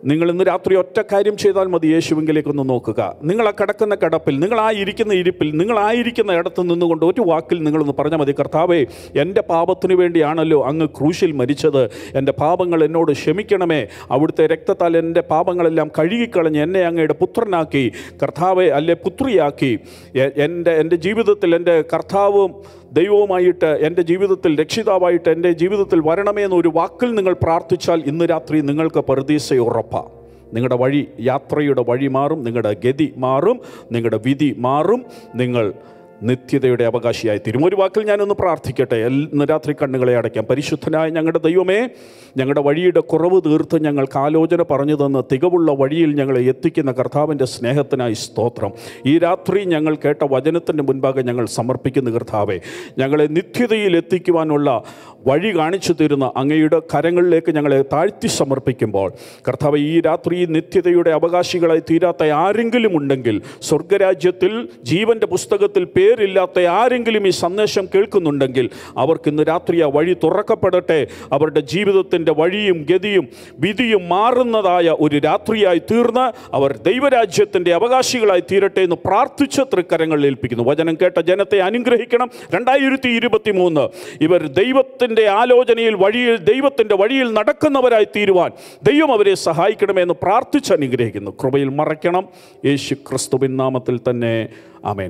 [SPEAKER 1] നിങ്ങൾ ഇന്ന് രാത്രി ഒറ്റ കാര്യം ചെയ്താൽ മതി. യേശുവിങ്കിലേക്കൊന്ന് നോക്കുക. നിങ്ങൾ ആ കിടക്കുന്ന കിടപ്പിൽ, നിങ്ങളായിരിക്കുന്ന ഇരിപ്പിൽ, നിങ്ങളായിരിക്കുന്ന ഇടത്ത് നിന്നുകൊണ്ട് ഒരു വാക്കിൽ നിങ്ങളൊന്ന് പറഞ്ഞാൽ മതി, കർത്താവേ, എൻ്റെ പാപത്തിനു വേണ്ടിയാണല്ലോ അങ്ങ് ക്രൂശിൽ മരിച്ചത്. എൻ്റെ പാപങ്ങൾ എന്നോട് ക്ഷമിക്കണമേ. അവിടുത്തെ രക്തത്താൽ എൻ്റെ പാപങ്ങളെല്ലാം കഴുകിക്കളഞ്ഞ് എന്നെ അങ്ങയുടെ പുത്രനാക്കി, കർത്താവെ അല്ലെ പുത്രിയാക്കി, എൻ്റെ എൻ്റെ ജീവിതത്തിൽ എൻ്റെ കർത്താവും ദൈവവുമായിട്ട് എൻ്റെ ജീവിതത്തിൽ രക്ഷിതാവായിട്ട് എൻ്റെ ജീവിതത്തിൽ വരണമേ എന്നൊരു വാക്കിൽ നിങ്ങൾ പ്രാർത്ഥിച്ചാൽ ഇന്ന് രാത്രി നിങ്ങൾക്ക് പറുദീസ ഉറപ്പാണ്. നിങ്ങളുടെ വഴി, യാത്രയുടെ വഴി മാറും, നിങ്ങളുടെ ഗതി മാറും, നിങ്ങളുടെ വിധി മാറും, നിങ്ങൾ നിത്യതയുടെ അവകാശിയായി തീരും. ഒരു വാക്കിൽ ഞാനൊന്ന് പ്രാർത്ഥിക്കട്ടെ. ഇന്ന് രാത്രി കണ്ണുകളെ അടയ്ക്കാം. പരിശുദ്ധനായ ഞങ്ങളുടെ ദൈവമേ, ഞങ്ങളുടെ വഴിയുടെ കുറവ് തീർത്ത് ഞങ്ങൾക്ക് ആലോചന പറഞ്ഞു തന്ന് തികവുള്ള വഴിയിൽ ഞങ്ങളെ എത്തിക്കുന്ന കർത്താവിൻ്റെ സ്നേഹത്തിനായി സ്തോത്രം. ഈ രാത്രി ഞങ്ങൾ കേട്ട വചനത്തിൻ്റെ മുൻപാകെ ഞങ്ങൾ സമർപ്പിക്കുന്ന കർത്താവേ, ഞങ്ങളെ നിത്യതയിൽ എത്തിക്കുവാനുള്ള വഴി കാണിച്ചു തരുന്ന അങ്ങയുടെ കരങ്ങളിലേക്ക് ഞങ്ങളെ താഴ്ത്തി സമർപ്പിക്കുമ്പോൾ കർത്താവേ, ഈ രാത്രി നിത്യതയുടെ അവകാശികളായി തീരാത്ത ആരെങ്കിലും ഉണ്ടെങ്കിൽ, സ്വർഗരാജ്യത്തിൽ ജീവൻ്റെ പുസ്തകത്തിൽ പേരില്ലാത്ത ആരെങ്കിലും ഈ സന്ദേശം കേൾക്കുന്നുണ്ടെങ്കിൽ അവർക്ക് ഇന്ന് രാത്രി ആ വഴി തുറക്കപ്പെടട്ടെ. അവരുടെ ജീവിതത്തിൻ്റെ വഴിയും ഗതിയും വിധിയും മാറുന്നതായ ഒരു രാത്രിയായി തീർന്ന് അവർ ദൈവരാജ്യത്തിൻ്റെ അവകാശികളായി തീരട്ടെ എന്ന് പ്രാർത്ഥിച്ച തൃക്കരങ്ങളിൽ ഏൽപ്പിക്കുന്നു. വചനം കേട്ട ജനത്തെ അനുഗ്രഹിക്കണം. രണ്ടായിരത്തി ഇരുപത്തി മൂന്ന് ഇവർ ദൈവത്തിൻ്റെ ആലോചനയിൽ വഴിയിൽ ദൈവത്തിൻ്റെ വഴിയിൽ നടക്കുന്നവരായി തീരുവാൻ ദൈവം അവരെ സഹായിക്കണമെന്ന് പ്രാർത്ഥിച്ച് അനുഗ്രഹിക്കുന്നു. കൃപയിൽ മറയ്ക്കണം. യേശു ക്രിസ്തുവിൻ നാമത്തിൽ തന്നെ ആമേൻ.